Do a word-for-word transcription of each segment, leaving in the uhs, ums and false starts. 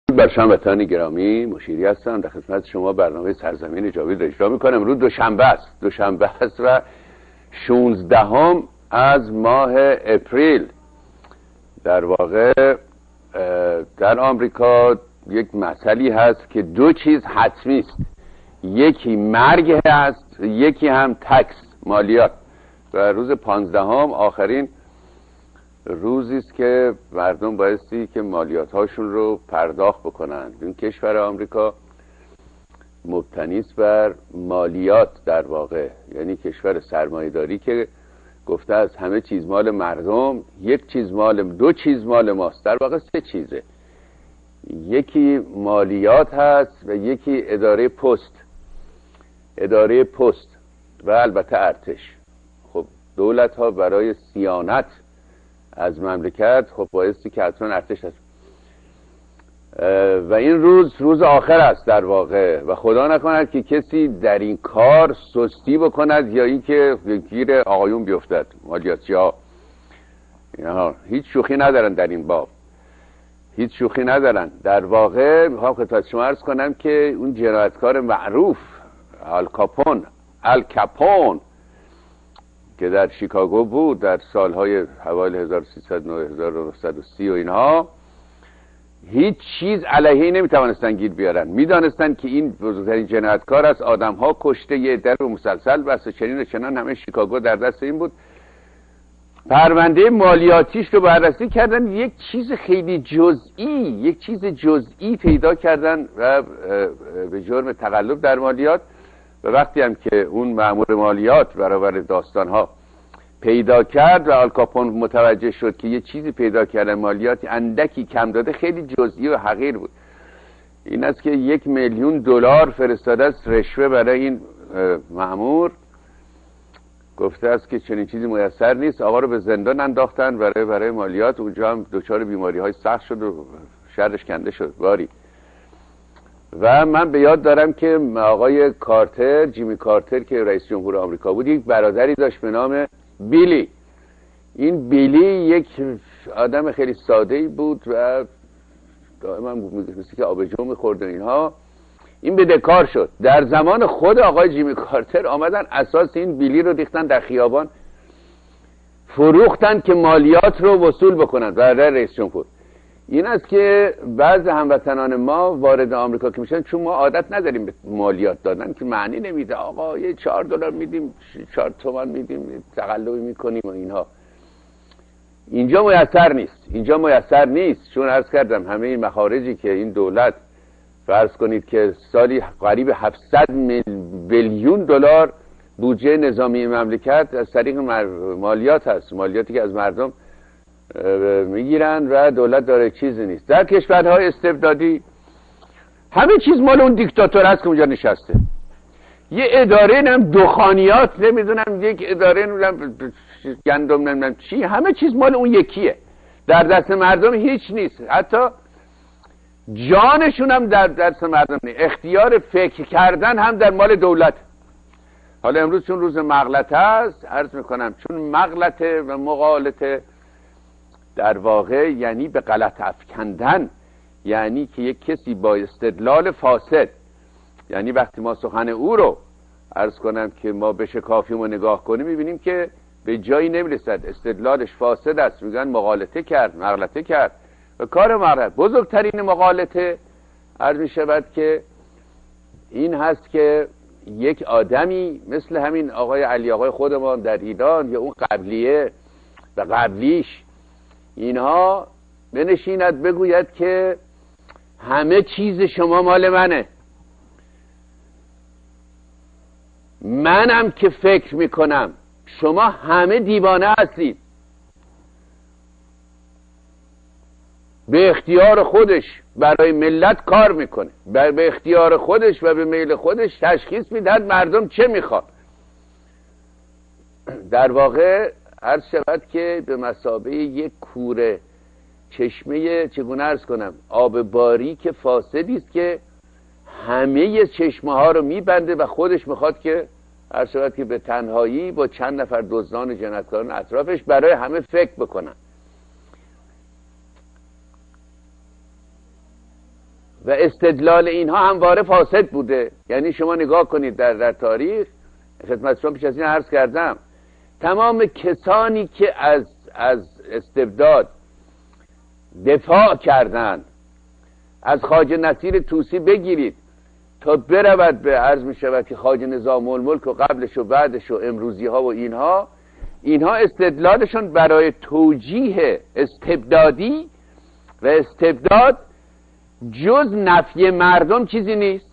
بر هموطنان گرامی، مشیری هستم. در خدمت شما برنامه سرزمین جاوید را اجرا میکنم. امروز دوشنبه است دوشنبه است و شانزدهم از ماه اپریل. در واقع در آمریکا یک مسئله هست که دو چیز حتمی است، یکی مرگ هست، یکی هم تکس، مالیات. و روز پانزدهم آخرین روزی است که مردم بایستی که مالیات هاشون رو پرداخت بکنن. این کشور آمریکا مبتنی است بر مالیات، در واقع یعنی کشور سرمایه‌داری که گفته از همه چیز مال مردم، یک چیز مال دو چیز مال ماست. در واقع سه چیزه، یکی مالیات هست و یکی اداره پست اداره پست و البته ارتش. خب دولت ها برای صیانت از مملکت خب بایستی که حتما ارتش هست و این روز روز آخر است در واقع و خدا نکند که کسی در این کار سستی بکند یا اینکه گیر آقایون بیفتد. مالیاتی ها اینها هیچ شوخی ندارن در این باب، هیچ شوخی ندارن. در واقع میخوام خدمت شما عرض کنم که اون جنایتکار معروف آل کاپون آل کاپون که در شیکاگو بود در سالهای حوالی هزار و سیصد و هزار و نهصد و سی و اینها، هیچ چیز علیه نمیتوانستن گیر بیارن. میدانستن که این بزرگترین جنایتکار است، آدم ها کشته، یه در به مسلسل بس و چنین و چنان. همه شیکاگو در دست این بود. پرونده مالیاتیش رو بررسی کردن، یک چیز خیلی جزئی یک چیز جزئی پیدا کردن و به جرم تقلب در مالیات. و وقتی هم که اون مأمور مالیات برابر داستان ها پیدا کرد و آل کاپون متوجه شد که یه چیزی پیدا کردن، مالیاتی اندکی کم داده، خیلی جزئی و حقیر بود. این است که یک میلیون دلار فرستاده است رشوه برای این مأمور. گفته است که چنین چیزی میسر نیست. آقا رو به زندان انداختن برای برای مالیات. اونجا هم دچار بیماری های سخت شد و شرش کنده شد باری. و من به یاد دارم که آقای کارتر، جیمی کارتر که رئیس جمهور آمریکا بود، یک برادری داشت به نام بیلی. این بیلی یک آدم خیلی ساده‌ای بود و دائما مثل که آبجو می‌خورد و اینها. این بدهکار شد. در زمان خود آقای جیمی کارتر آمدن اساس این بیلی رو ریختن در خیابان، فروختن که مالیات رو وصول بکنن برای رئیس جمهور. این است که بعض هموطنان ما وارد آمریکا که میشن، چون ما عادت نداریم به مالیات دادن که معنی نمیده، آقا یه چهار دلار میدیم، چهار تومان میدیم، تقلبی میکنیم و اینها. اینجا میسر نیست اینجا میسر نیست چون عرض کردم همه این مخارجی که این دولت فرض کنید که سالی قریب هفتصد بیلیون دلار بودجه نظامی مملکت از طریق مالیات هست، مالیاتی که از مردم میگیرن و دولت داره چیزی نیست. در کشورهای استبدادی همه چیز مال اون دیکتاتور هست که اونجا نشسته. یه اداره نم دخانیات، نمیدونم یک اداره نم گندم نمیدونم چی، همه چیز مال اون یکیه. در دست مردم هیچ نیست. حتی جانشون هم در دست مردم نیست. اختیار فکر کردن هم در مال دولت. حالا امروز چون روز مغلطه است عرض میکنم، چون مغلطه و مغالطه در واقع یعنی به غلط افکندن، یعنی که یک کسی با استدلال فاسد، یعنی وقتی ما سخن او رو عرض کنم که ما بشکافیم و نگاه کنیم میبینیم که به جایی نمیرسد، استدلالش فاسد است. میگن مغالطه کرد، مغلطه کرد و کار مغلطه. بزرگترین مغالطه عرض میشود که این هست که یک آدمی مثل همین آقای علی آقای خودمان در ایران یا اون قبلیه و قبلیش، اینها بنشیند بگوید که همه چیز شما مال منه، منم که فکر میکنم، شما همه دیوانه هستید. به اختیار خودش برای ملت کار میکنه، به اختیار خودش و به میل خودش تشخیص میدهد مردم چه میخواد. در واقع عرض شود که به مثابه یک کوره چشمه، چگونه عرض کنم، آب باریک فاسدی است که همه چشمه ها رو میبنده و خودش میخواد که عرض شود که به تنهایی با چند نفر دزدان جنایتکاران اطرافش برای همه فکر بکنن. و استدلال اینها همواره فاسد بوده. یعنی شما نگاه کنید در, در تاریخ، خدمت شما پیش از این عرض کردم، تمام کسانی که از, از استبداد دفاع کردند، از خواجه نصیر طوسی بگیرید تا برود به عرض می شود که خواجه نظام الملک و قبلش و بعدش و امروزی ها و اینها، اینها استدلالشون برای توجیه استبدادی و استبداد جز نفی مردم چیزی نیست.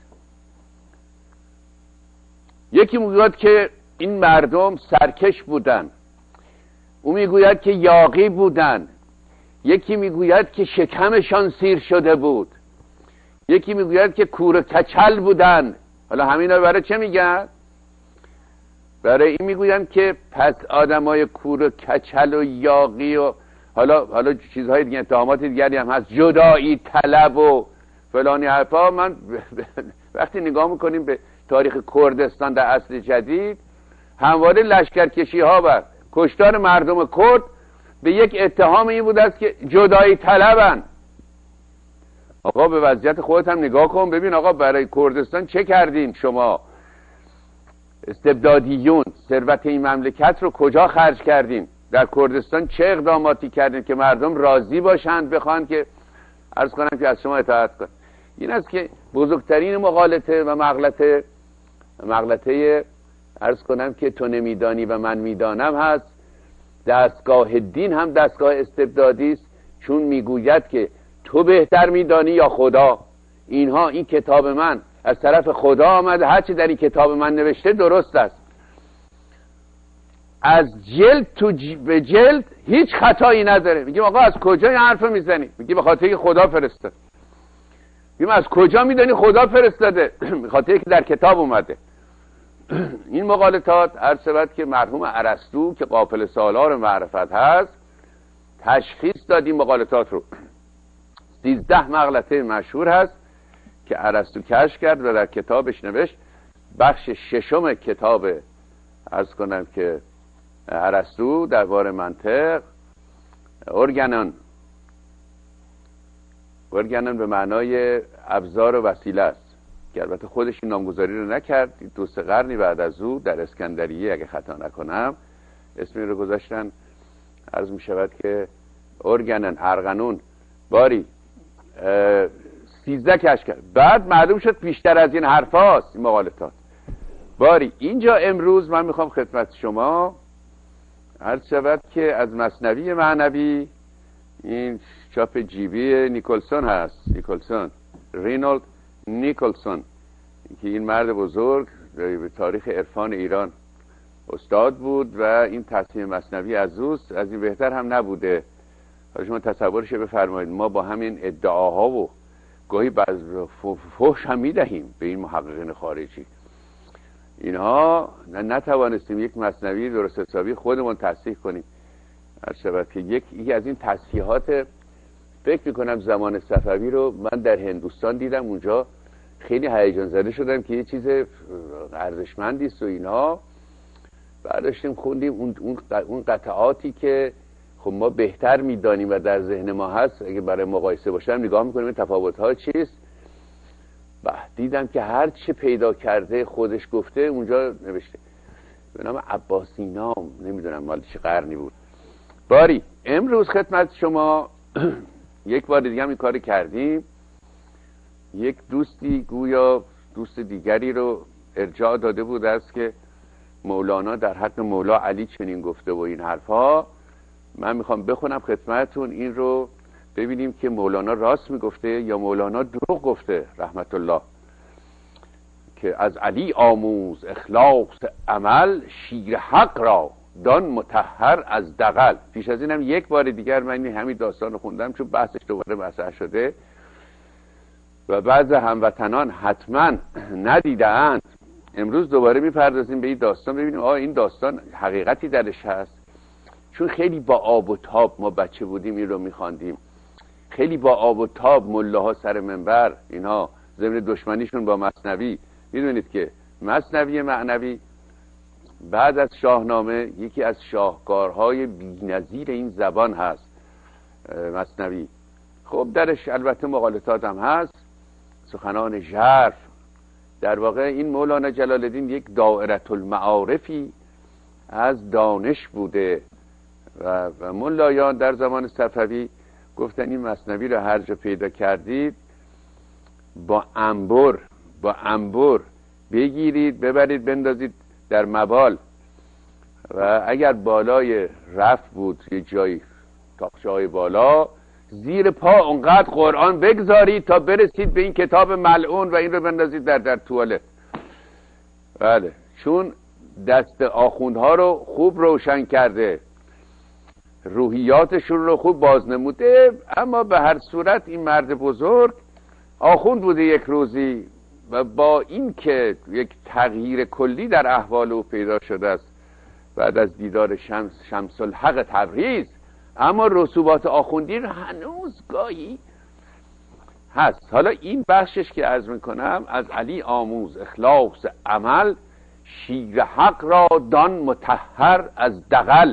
یکی میگوید که این مردم سرکش بودن، او میگوید که یاغی بودن، یکی میگوید که شکمشان سیر شده بود، یکی میگوید که کور کچل بودن. حالا همینا برای چه میگن؟ برای این میگوین که پس آدمای کور و کچل و یاغی و حالا حالا چیزهای دیگه، اتهامات دیگری هم هست، جدایی طلب و فلانی حرفا. من وقتی نگاه میکنیم به تاریخ کردستان در عصر جدید، همواره لشکرکشی ها و کشتار مردم کرد به یک اتهام این بود است که جدایی طلبن. آقا به وضعیت خودت هم نگاه کن، ببین آقا برای کردستان چه کردین شما؟ استبدادیون ثروت این مملکت رو کجا خرج کردین؟ در کردستان چه اقداماتی کردین که مردم راضی باشند، بخوان که عرض کنم که از شما اطاعت کن؟ این است که بزرگترین مغالطه و مغلطه مغلطه عرض کنم که تو نمیدانی و من میدانم هست. دستگاه دین هم دستگاه استبدادی است، چون میگوید که تو بهتر میدانی یا خدا. اینها این کتاب من از طرف خدا آمده، هرچی در این کتاب من نوشته درست است. از جلد تو ج... به جلد هیچ خطایی نداره. میگیم آقا از کجا این حرف میزنی؟ میگیم به خاطر که خدا فرستاد. میگیم از کجا میدانی خدا فرستاده؟ به خاطر که در کتاب اومده. این مغالطات عرض شود که مرحوم ارسطو که قافل سالار معرفت هست تشخیص داد این مغالطات رو. سیزده مغلطه مشهور هست که ارسطو کشف کرد و در کتابش نوشت. بخش ششم کتاب عرض کنم که ارسطو درباره منطق، ارگانون ارگانون به معنای ابزار و وسیله است که البته خودش این نامگذاری رو نکرد. دو سه قرنی بعد از او در اسکندریه اگه خطا نکنم اسمی رو گذاشتن، عرض می شود که ارگانون ارغنون باری سیزده کشف کرد. بعد معلوم شد بیشتر از این حرف هاست این مغالطات. باری اینجا امروز من میخوام خدمت شما عرض شود که از مثنوی معنوی، این چاپ جیبی نیکلسون هست، نیکلسون رینولد نیکلسون که این مرد بزرگ به تاریخ عرفان ایران استاد بود و این تصحیح مثنوی از اوست. از این بهتر هم نبوده. حالا شما تصورش بفرمایید، ما با همین ادعاها و گاهی بعض فحش هم میدهیم به این محققین خارجی، اینها نتوانستیم یک مثنوی درست حسابی خودمون تصحیح کنیم. عرض شود که یک یکی از این تصحیحات فکر میکنم زمان صفوی رو من در هندوستان دیدم، اونجا خیلی هیجان زده شدم که یه چیز ارزشمندی است و اینها. برداشتیم خوندیم اون اون قطعاتی که خب ما بهتر میدانیم و در ذهن ما هست، اگه برای مقایسه باشم نگاه میکنیم این تفاوت‌ها چیست. و دیدم که هر چه پیدا کرده خودش گفته اونجا نوشته به نام عباسینام، نمیدونم مال چه قرنی بود. باری امروز خدمت شما یک بار دیگه هم این کار کردیم. یک دوستی گویا دوست دیگری رو ارجاع داده بود است که مولانا در حق مولا علی چنین گفته و این حرفها. من میخوام بخونم خدمتون این رو ببینیم که مولانا راست میگفته یا مولانا دروغ گفته رحمت الله. که از علی آموز اخلاص عمل، شیر حق را دان مطهر از دغل. پیش از اینم یک بار دیگر من همین داستان رو خوندم چون بحثش دوباره مطرح شده و بعض هموطنان حتما ندیده‌اند. امروز دوباره میپردازیم به این داستان ببینیم آه این داستان حقیقتی درش هست. چون خیلی با آب و تاب ما بچه بودیم این رو میخواندیم، خیلی با آب و تاب ملاها سر منبر اینها ضمن دشمنیشون با مثنوی. میدونید که مثنوی معنوی بعد از شاهنامه یکی از شاهکارهای بی‌نظیر این زبان هست مثنوی. خب درش البته مغالطات هم هست سخنان ژرف. در واقع این مولانا جلال الدین یک دائره المعارفی از دانش بوده و, و ملایان در زمان صفوی گفتن این مثنوی رو هر جا پیدا کردید با انبر با انبر بگیرید ببرید بندازید در مبال و اگر بالای رف بود یه جایی تاقچه های بالا زیر پا اونقدر قرآن بگذارید تا برسید به این کتاب ملعون و این رو بندازید در در توالت. بله، چون دست آخوندها رو خوب روشن کرده، روحیاتشون رو خوب بازنموده. اما به هر صورت این مرد بزرگ آخوند بوده یک روزی و با این که یک تغییر کلی در احوال او پیدا شده است بعد از دیدار شمس شمس الحق تبریز، اما رسوبات آخوندی رو هنوز گاهی هست. حالا این بخشش که عرض میکنم از علی آموز اخلاص عمل، شیر حق را دان مطهر از دغل.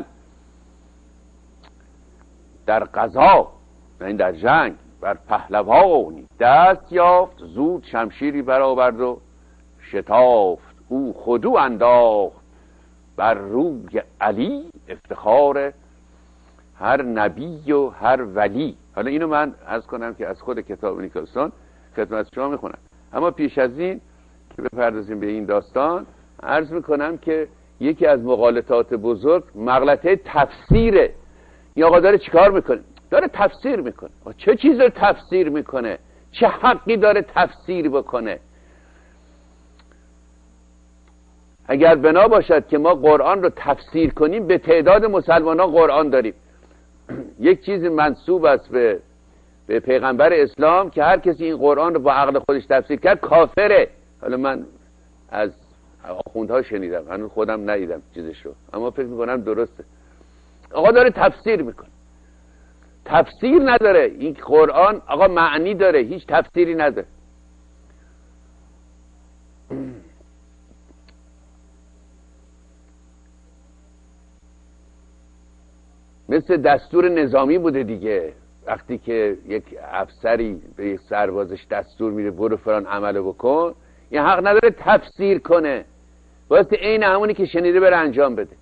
در قضا یعنی در جنگ بر پهلوانی دست یافت، زود شمشیری برآورد و شتافت. او خودو انداخت بر روی علی، افتخار هر نبی و هر ولی. حالا اینو من عرض کنم که از خود کتاب نیکلسون خدمت شما میخونم، اما پیش از این که بپردازیم به این داستان عرض میکنم که یکی از مغالطات بزرگ مغلطه تفسیره. این آقا داره چیکار میکنه؟ داره تفسیر میکنه. چه چیز رو تفسیر میکنه؟ چه حقی داره تفسیر بکنه؟ اگر بنا باشد که ما قرآن رو تفسیر کنیم، به تعداد مسلمان ها قرآن داریم. یک چیز منسوب است به به پیغمبر اسلام که هر کسی این قرآن رو با عقل خودش تفسیر کرد کافره. حالا من از آخوندها شنیدم، هنوز خودم ندیدم چیزش رو، اما فکر میکنم درسته. آقا داره تفسیر میکنه. تفسیر نداره این قرآن، آقا معنی داره، هیچ تفسیری نداره. مثل دستور نظامی بوده دیگه. وقتی که یک افسری به یک سربازش دستور میده برو فلان عملو بکن، این حق نداره تفسیر کنه، واسه عین همونی که شنیده بره انجام بده.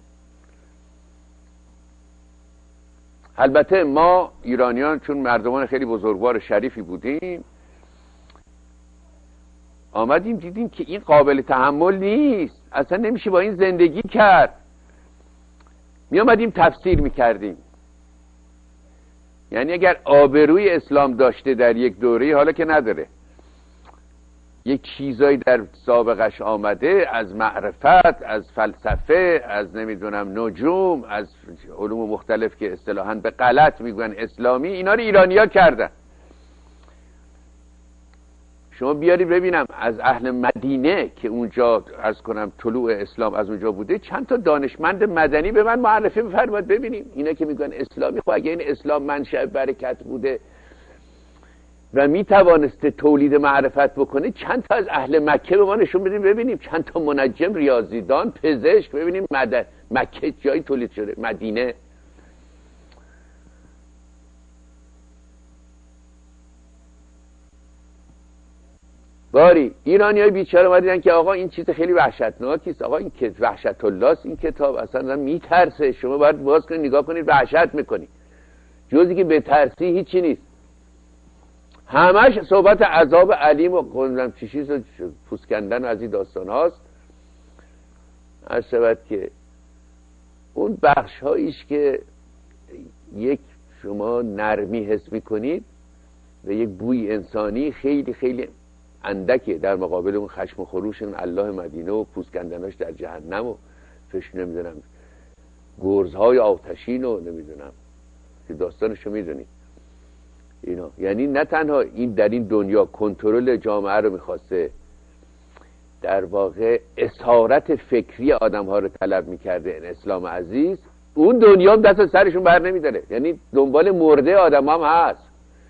البته ما ایرانیان چون مردمان خیلی بزرگوار شریفی بودیم، آمدیم دیدیم که این قابل تحمل نیست، اصلا نمیشه با این زندگی کرد. می آمدیم تفسیر میکردیم. یعنی اگر آبروی اسلام داشته در یک دوره، حالا که نداره، یک چیزایی در سابقش آمده از معرفت، از فلسفه، از نمیدونم نجوم، از علوم مختلف که اصطلاحاً به غلط میگن اسلامی، اینا رو ایرانیا کردن. شما بیاری ببینم از اهل مدینه که اونجا عرض کنم طلوع اسلام از اونجا بوده، چند تا دانشمند مدنی به من معرفی بفرمایید ببینیم. اینا که میگن اسلامی، خب اگه این اسلام منشأ برکت بوده و میتوانسته تولید معرفت بکنه، چند تا از اهل مکه به ما نشون بدیم ببینیم. چند تا منجم، ریاضیدان، پزشک، ببینیم مد... مکه جایی تولید شده، مدینه. باری ایرانیای بیچاره اومدن که آقا این چیز خیلی وحشتناکی است، آقا این که وحشت الله است، این کتاب اصلا میترسه، شما باید باز کنید نگاه کنید وحشت میکنید، جزی که به ترسی هیچی نیست. همش صحبت عذاب علیم و قندم چیشیز و پوست کندن و از این داستان هاست. از شود که اون بخش هاییش که یک شما نرمی حس میکنید و یک بوی انسانی خیلی خیلی اندکه در مقابل اون خشم و خروش اون الله مدینه و پوست کندناش در جهنم و فش نمیدونم گرزهای آتشین و نمیدونم که داستانشو میدونید اینا. یعنی نه تنها این در این دنیا کنترل جامعه رو میخواسته، در واقع اسارت فکری آدم ها رو طلب میکرده این اسلام عزیز، اون دنیا هم دست سرشون بر نمیداره، یعنی دنبال مرده آدم هم هست.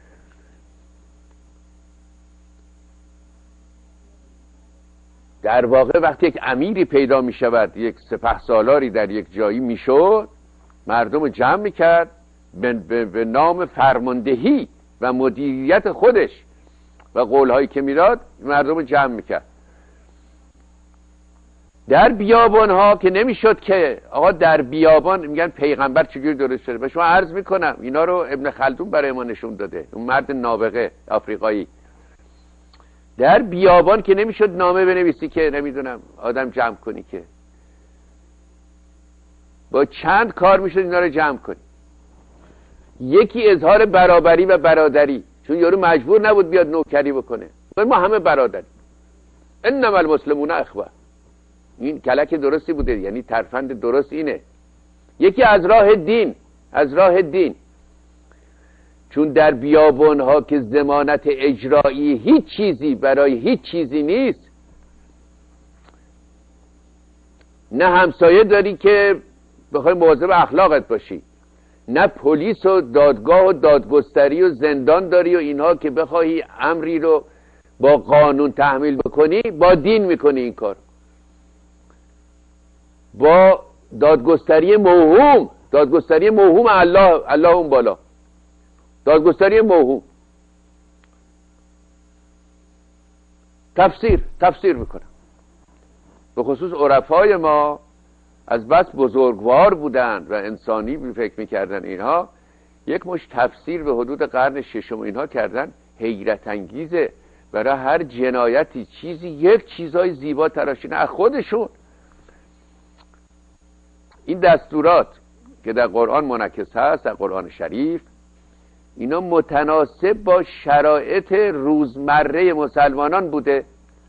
در واقع وقتی یک امیری پیدا می شود، یک سپهسالاری در یک جایی می شد، مردم رو جمع می کرد به, به, به نام فرماندهی و مدیریت خودش، و قولهایی که میداد مردم رو جمع میکرد. در بیابان ها که نمیشد که آقا در بیابان میگن پیغمبر چجوری درست شده. به شما عرض میکنم اینا رو ابن خلدون برای ما نشون داده، اون مرد نابغه آفریقایی. در بیابان که نمیشد نامه بنویسی که نمیدونم آدم جمع کنی، که با چند کار میشد اینا رو جمع کنی. یکی اظهار برابری و برادری، چون یارو مجبور نبود بیاد نوکری بکنه، ما همه برادری. انما المسلمون اخوه. این کلک درستی بوده، یعنی ترفند درست اینه. یکی از راه دین، از راه دین، چون در بیابان ها که ضمانت اجرایی هیچ چیزی برای هیچ چیزی نیست، نه همسایه داری که بخوای مواظب اخلاقت باشی، نه پلیس و دادگاه و دادگستری و زندان داری و اینها که بخوای امری رو با قانون تحمیل بکنی. با دین میکنی این کار، با دادگستری موهوم، دادگستری موهوم الله، الله اون بالا، دادگستری موهوم. تفسیر تفسیر میکنم. به خصوص عرفای ما از بس بزرگوار بودن و انسانی فکر میکردن، اینها یک مش تفسیر به حدود قرن ششم اینها کردن، حیرت انگیزه. برای هر جنایتی چیزی، یک چیزای زیبا تراشیدن از خودشون. این دستورات که در قرآن منعکس هست، در قرآن شریف، اینا متناسب با شرایط روزمره مسلمانان بوده.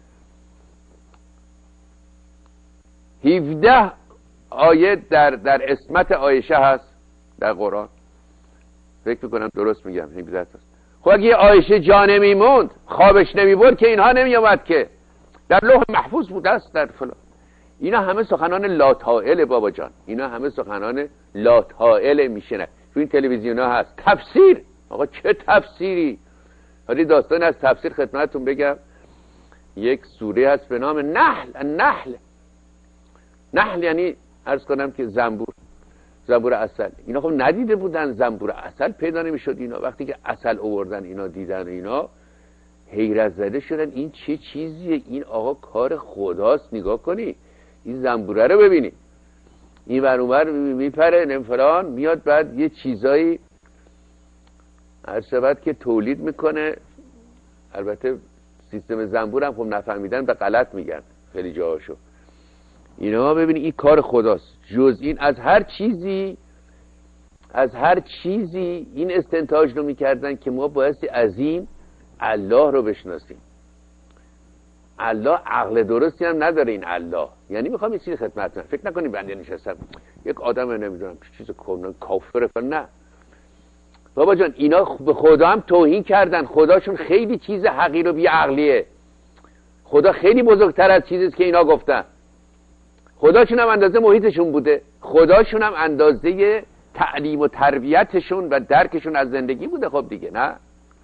هفده آیه در در اسمت عایشه هست در قرآن. فکر میکنم درست میگم، هفده تا. خب اگه عایشه جا نمیموند، خوابش نمیبرد، که اینها نمیامد که در لوح محفوظ بوده است در فلان. اینا همه سخنان لاتائل بابا جان، اینا همه سخنان لاتائل میشنه. تو این تلویزیون ها هست تفسیر. آقا چه تفسیری؟ حالی داستان از تفسیر خدمتتون بگم. یک سوره هست به نام نحل. النحل، نحل یعنی عرض کنم که زنبور، زنبور عسل. اینا خب ندیده بودن زنبور عسل پیدا نمیشد. اینا وقتی که عسل آوردن اینا دیدن، اینا حیرت زده شدن. این چه چیزیه؟ این آقا کار خداست. نگاه کنی این زنبوره رو ببینی، این ور اون ور میپره نم فلان، میاد بعد یه چیزایی هر شبت که تولید میکنه. البته سیستم زنبور هم خب نفهمیدن به غلط میگن خیلی جاهاشو. اینا ببینی این کار خداست. جز این از هر چیزی، از هر چیزی این استنتاج رو میکردن که ما بایستی از این الله رو بشناسیم. الله عقل درستی هم نداره این الله. یعنی میخوام یه چیزی خدمت کنم، فکر نکنید بنده نشستم یک آدم نمیدونم چیز کنن کافر فلان. نه بابا جان، اینا به خدا هم توهین کردن. خداشون خیلی چیز حقیر و بی عقلیه. خدا خیلی بزرگتر از چیزیست که اینا گفتن. خداشون هم اندازه محیطشون بوده، خداشون هم اندازه تعلیم و تربیتشون و درکشون از زندگی بوده. خب دیگه نه.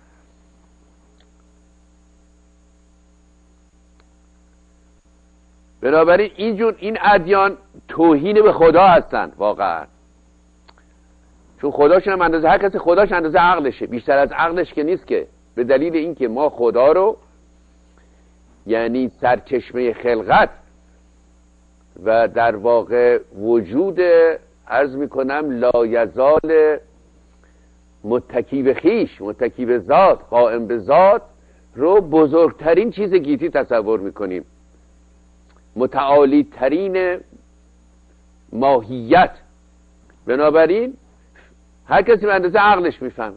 بنابراین اینجور این ادیان توهین به خدا هستن واقعا، چون خداشون هم اندازه، هر کسی خداش اندازه عقلشه، بیشتر از عقلش که نیست. که به دلیل اینکه ما خدا رو، یعنی سرچشمه خلقت و در واقع وجود عرض میکنم لایزال متکی به خیش، متکی به ذات، قائم به ذات رو بزرگترین چیز گیتی تصور میکنیم، متعالی ترین ماهیت. بنابراین هر کسی به اندازه عقلش میفهمه.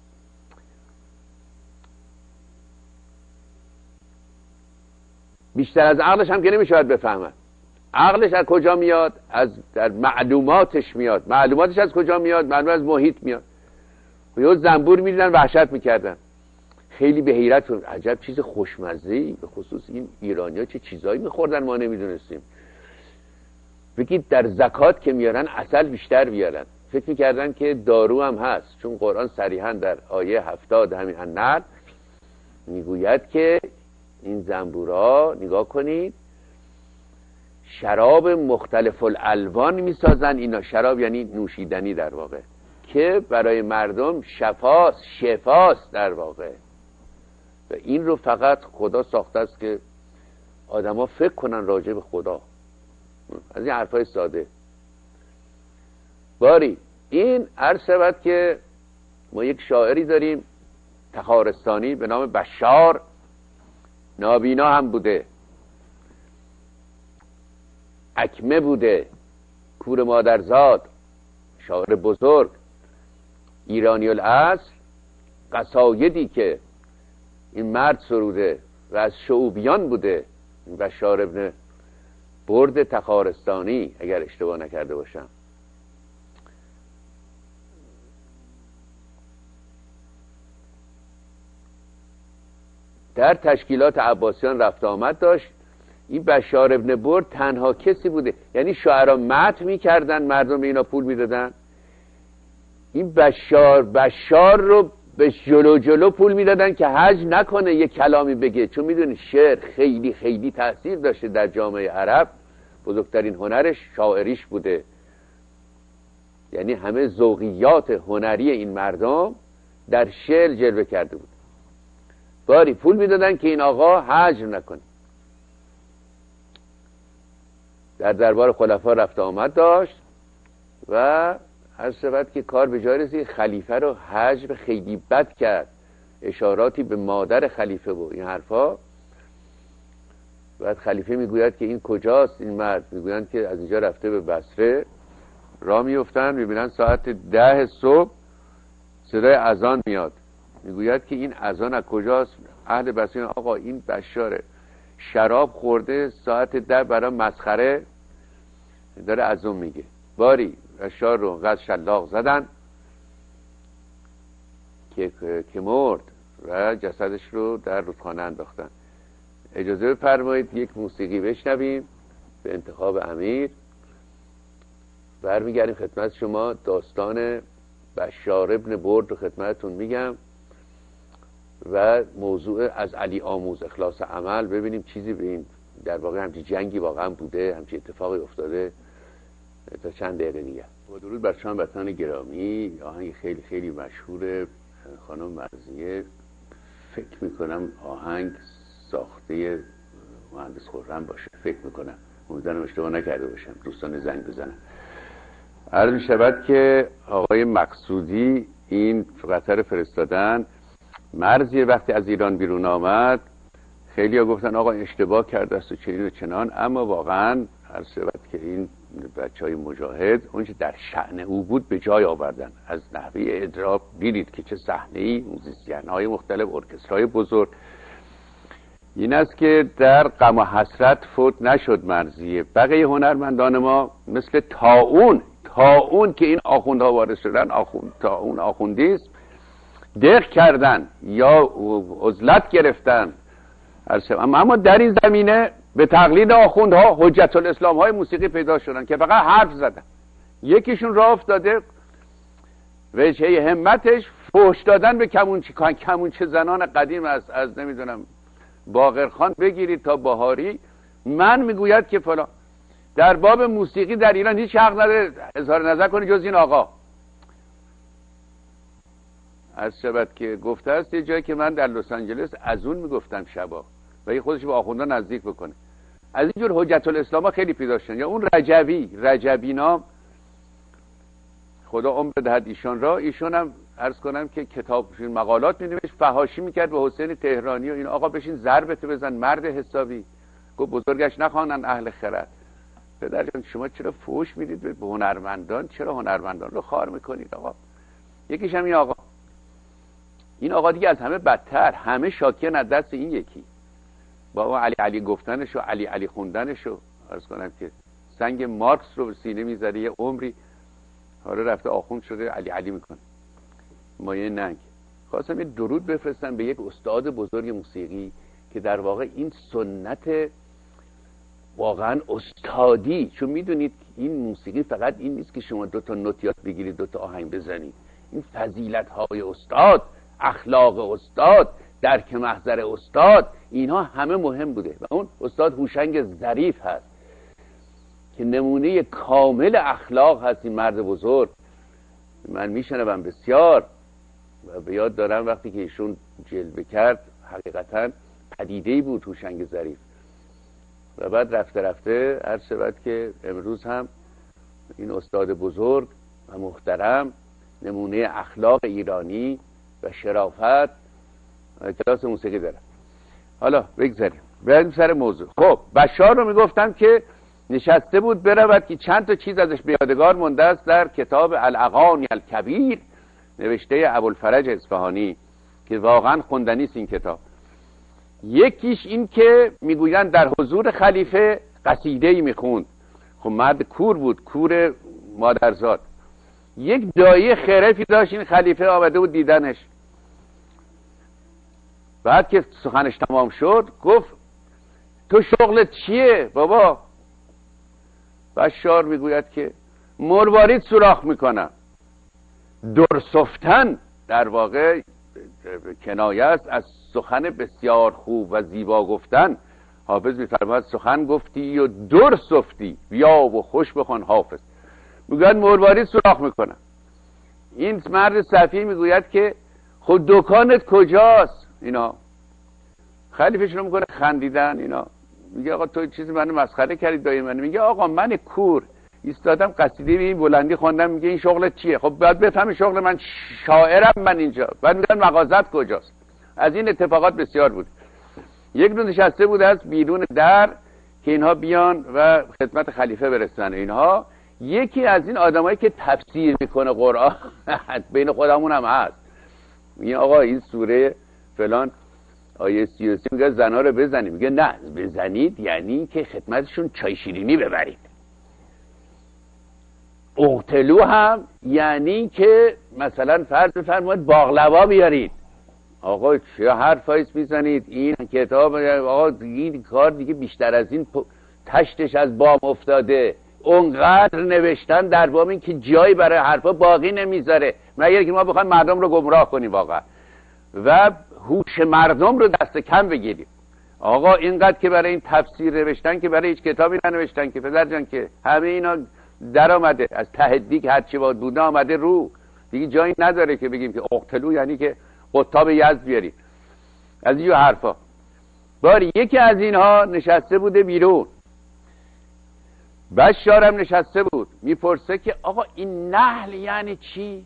بیشتر از عقلش هم که نمیشود بفهمه. عقلش از کجا میاد؟ از در معلوماتش میاد. معلوماتش از کجا میاد؟ معلومات از محیط میاد. یه زنبور میدیدن وحشت میکردن، خیلی به حیرت، عجب چیز خوشمزه‌ای، به خصوص این ایرانی‌ها چه چیزایی میخوردن ما نمیدونستیم. بگید در زکات که میارن عسل بیشتر بیارن. فکر میکردن که دارو هم هست، چون قرآن صریحا در آیه هفتاد همین النحل میگوید که این زنبورا نگاه کنید شراب مختلف الالوان میسازن. اینا شراب یعنی نوشیدنی در واقع، که برای مردم شفاست، شفاست در واقع. و این رو فقط خدا ساخته است که آدما فکر کنن راجع به خدا. از این حرفای ساده. باری این عرض شود که ما یک شاعری داریم تخارستانی به نام بشار، نابینا هم بوده، اکمه بوده، کور مادرزاد، شاعر بزرگ، ایرانی الاصل. قصایدی که این مرد سروده و از شعوبیان بوده، بشار ابن برد تخارستانی اگر اشتباه نکرده باشم. در تشکیلات عباسیان رفت آمد داشت. این بشار ابن برد تنها کسی بوده، یعنی شاعرها مدح میکردن، مردم به اینا پول میدادن. این بشار بشار رو به جلو جلو پول میدادن که حج نکنه یه کلامی بگه، چون میدونی شعر خیلی خیلی تاثیر داشته در جامعه عرب. بزرگترین هنرش شاعریش بوده، یعنی همه ذوقیات هنری این مردم در شعر جلوه کرده بود. باری پول میدادن که این آقا حج نکنه. در دربار خلفا رفت آمد داشت و هر شود که کار به جای رسید، خلیفه رو حجب خیلی بد کرد، اشاراتی به مادر خلیفه بود این حرفا. بعد خلیفه میگوید که این کجاست این مرد؟ میگویند که از اینجا رفته به بصره. راه میفتن میبینن ساعت ده صبح صدای اذان میاد. میگوید که این اذان از کجاست؟ اهل بصره آقا این بشاره، شراب خورده، ساعت ده برای مسخره داره اذان میگه. باری بشار رو قد شلاق زدن که که مرد و جسدش رو در رودخانه انداختن. اجازه بفرمایید یک موسیقی بشنویم به انتخاب امیر. برمیگردیم خدمت شما. داستان بشار ابن برد رو خدمتتون میگم و موضوع از علی آموز اخلاص عمل. ببینیم چیزی به این در واقع همچی جنگی واقعا بوده، همچی اتفاقی افتاده. تا چند دقیقه دیگه. با درود بر شما وطن گرامی. آهنگ خیلی خیلی مشهور خانم مرضیه، فکر میکنم آهنگ ساخته مهندس خرم باشه، فکر میکنم، امیدوارم اشتباه نکرده باشم، دوستان زنگ بزنن. عرض میشود که آقای مقصودی این قطر فرستادن. مرضیه وقتی از ایران بیرون آمد خیلی ها گفتن آقا اشتباه کرده است و چنین و چنان، اما واقعا عرض شود که این بچه های مجاهد اونچه در شأن او بود به جای آوردن. از نحوه اضراب دیدید که چه صحنه‌ای، موزیسین‌های مختلف، ارکسترهای بزرگ. این است که در غم و حسرت فوت نشد مرضیه. بقیه هنرمندان ما مثل طاعون طاعون که این آخوندها وارد شدن، آخوند طاعون آخوندیست، دق کردن یا عزلت گرفتن. اما در این زمینه به تقلید آخوندها حجت الاسلام های موسیقی پیدا شدن که فقط حرف زدن. یکیشون راه افتاده وجهه همتش فحش دادن به کمونچه کمونچه زنان قدیم از از نمیدونم باقرخان بگیرید تا بهاری. من میگوید که فلان. در باب موسیقی در ایران هیچ حق نداره اظهار نظر کنه جز این آقا. از شبت که گفته است یه جایی که من در لس آنجلس از اون میگفتم شبا و یه خودش به آخونده نزدیک بکنه. از اینجور حجت الاسلام ها خیلی پیدا شدن. یا اون رجبی رجبی نام، خدا عمر بدهد ایشان را، ایشون هم عرض کنم که کتاب مقالات می‌نوشت، فحاشی میکرد به حسین تهرانی و این آقا بشین ضربت بزن مرد حسابی. گفت بزرگش نخوانن اهل خرد. پدر جان شما چرا فحش میدید به هنرمندان؟ چرا هنرمندان رو خار میکنید آقا؟ یکیش هم این آقا. این آقا دیگه از همه بدتر، همه شاکیان از دست این یکی. با اون علی علی گفتنش و علی علی خوندنش و عرض کنم که سنگ مارکس رو به سینه میذاره یه عمری، حالا رفته آخوند شده علی علی میکنه. مایه ننگ. خواستم یه درود بفرستم به یک استاد بزرگ موسیقی که در واقع این سنت واقعا استادی، چون میدونید این موسیقی فقط این نیست که شما دو تا نوت یاد بگیرید دو تا آهنگ بزنید. این فضیلت های استاد، اخلاق استاد، درک محضر استاد، اینها همه مهم بوده و اون استاد هوشنگ ظریف هست که نمونه کامل اخلاق هست. این مرد بزرگ من میشنوم بسیار و به یاد دارم وقتی که ایشون جلوه کرد حقیقتا پدیده‌ای بود هوشنگ ظریف. و بعد رفته رفته هر شود که امروز هم این استاد بزرگ و محترم نمونه اخلاق ایرانی و شرافت کلاس موسیقی داره. حالا بگذاریم بریم سر موضوع. خب بشار رو میگفتم که نشسته بود برود که چند تا چیز ازش به یادگار مونده است در کتاب الاغانی الکبیر نوشته ابوالفرج اصفهانی که واقعا خوندنی است این کتاب. یکیش این که میگویند در حضور خلیفه قصیده‌ای میخوند. خب مرد کور بود، کور مادرزاد. یک دایه خرفی داشت، این خلیفه آمده بود دیدنش. بعد که سخنش تمام شد گفت تو شغلت چیه بابا؟ بشار میگوید که مروارید سوراخ میکنم. درسفتن در واقع کنایه است از سخن بسیار خوب و زیبا گفتن. حافظ میفرماید سخن گفتی و درسفتی بیا و خوش بخوان حافظ. میگوید مروارید سوراخ میکنم. این مرد صفی میگوید که خود دکانت کجاست؟ اینا خلیفه شروع میکنه خندیدن. اینا میگه آقا تو چیزی منو مسخره کردی دایی من. میگه آقا من کور ایستادم قصیده به این بلندی خوندم. میگه این شغلت چیه؟ خب باید بفهمی شغل من شاعرم من اینجا. بعد میگن مغازت کجاست؟ از این اتفاقات بسیار بود. یک روز نشسته بود از بیرون در که اینها بیان و خدمت خلیفه برسن. اینها یکی از این آدمایی که تفسیر میکنه قرآن بین خودمون هم هست. میگه آقا این سوره فلان آیه سی و سی میگه زنا رو بزنید. میگه نه بزنید یعنی که خدمتشون چای شیرینی ببرید. اقتلو هم یعنی که مثلا فرض بفرمایید باقلوا بیارید. آقا چه حرفاییست میزنید؟ این کتاب آقا این کار دیگه بیشتر از این تشتش از بام افتاده. اونقدر نوشتن در بام این که جایی برای حرفا باقی نمیذاره مگر که ما بخوایم مردم رو گمراه کنیم واقعا و هوش مردم رو دست کم بگیریم. آقا اینقدر که برای این تفسیر نوشتن که برای هیچ کتابی ننوشتن که پدر جان که همه اینا در آمده از ته دیگ هرچی باد بوده آمده رو دیگه جایی نداره که بگیم که اقتلو یعنی که قطاب یزد بیارید از این حرفا. باری یکی از اینها نشسته بوده بیرون. بشارم نشسته بود میپرسه که آقا این نحل یعنی چی؟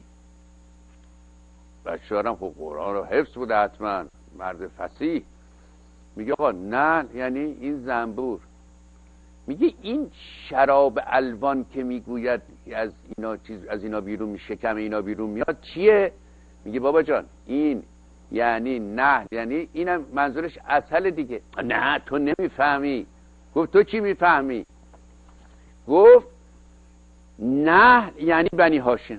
بشارم خب قرآن رو حفظ بوده حتما مرد فصیح. میگه آقا نحل یعنی این زنبور. میگه این شراب الوان که میگوید از اینا چیز از اینا بیرون می شکم اینا بیرون میاد چیه؟ میگه بابا جان این یعنی نحل یعنی اینم منظورش عسل دیگه. نه تو نمیفهمی. گفت تو چی میفهمی؟ گفت نحل یعنی بنی هاشم.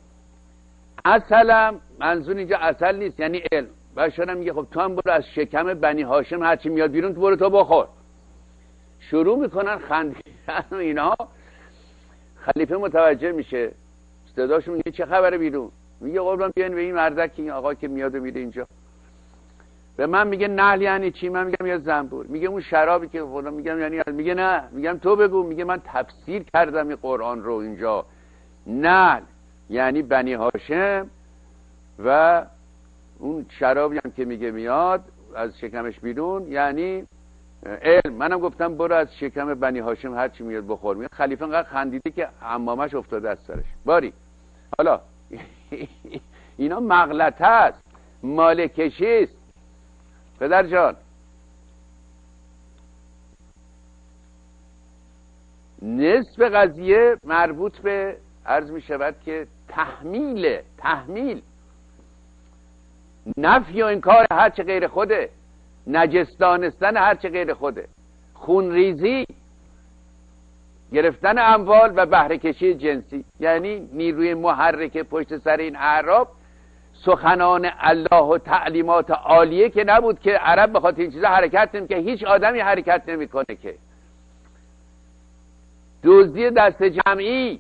عسلم منظور اینجا عسل نیست یعنی علم. بشارم میگه خب تو هم برو از شکم بنی هاشم هرچی میاد بیرون تو برو تو بخور. شروع میکنن خندیدن و اینا. خلیفه متوجه میشه صداشون میگه چه خبره بیرون؟ میگه قربان بیاین به این مردک این آقا که میاد و میره اینجا. به من میگه نحل یعنی چی؟ من میگم یا زنبور. میگه اون شرابی که خدا میگم یعنی میگه نه. میگم تو بگو. میگه من تفسیر کردم این قرآن رو اینجا. نحل یعنی بنی هاشم و اون شرابی هم که میگه میاد از شکمش بیرون یعنی علم. منم گفتم برو از شکم بنی هاشم هر چی میاد بخور. میگه خلیفه انقدر خندیده که عمامش افتاده از سرش. باری حالا اینا مغلطه است مالکشی است پدر جان. نصف قضیه مربوط به عرض می شود که تحمیل تحمیل نفی و انکار هر چه غیر خوده، نجس دانستن هر چه غیر خوده، خونریزی، گرفتن اموال و بهره کشی جنسی. یعنی نیروی محرک پشت سر این اعراب سخنان الله و تعلیمات عالیه که نبود که عرب بخاطر این چیزا حرکت نمی که هیچ آدمی حرکت نمیکنه که دزدی دست جمعی.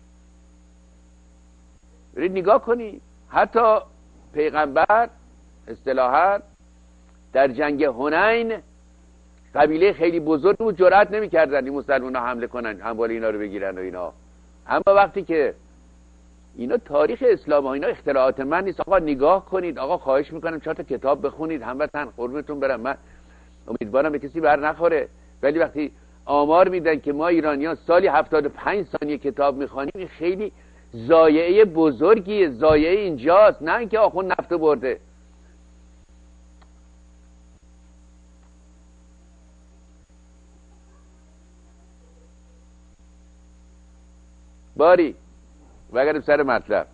برید نگاه کنید حتی پیغمبر اصطلاحاً در جنگ حنین قبیله خیلی بزرگ بود جرأت نمی‌کردن این مسلمان‌ها حمله کنن اموال اینا رو بگیرن و اینا. اما وقتی که اینا تاریخ اسلام ها، اینا اختراعات من نیست. آقا نگاه کنید، آقا خواهش میکنم چهار تا کتاب بخونید هموطن، قربونتون برم. من امیدوارم به کسی بر نخوره، ولی وقتی آمار میدن که ما ایرانیان سالی هفتاد و پنج ثانیه کتاب میخوانیم، این خیلی ضایعه بزرگیه. ضایعه اینجاست، نه اینکه آخون نفت برده. باری بگردیم سر مطلب.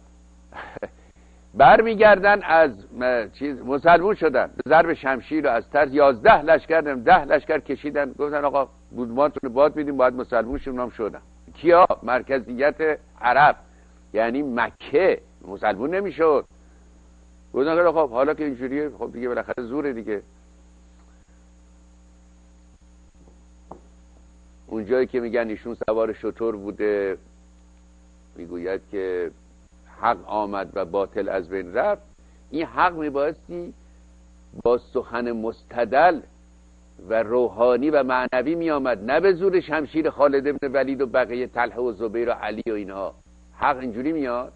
برمیگردن از چیز مسلمون شدن به ضرب شمشیر و از ترس یازده لشکر ده لشکر کشیدن، گفتن آقا بودمانتون رو باد میدیم، باید مسلمون شدن. هم شدن کیا؟ مرکزیت عرب، یعنی مکه مسلمون نمیشد. گفتن خب حالا که اینجوریه، خب دیگه بالاخره زوره دیگه. اونجایی که میگن ایشون سوار شتر بوده، میگوید که حق آمد و باطل از بین رفت. این حق میبایستی با سخن مستدل و روحانی و معنوی میآمد، نه به زور شمشیر خالد بن ولید و بقیه طلحه و زبیر و علی و اینها. حق اینجوری میاد.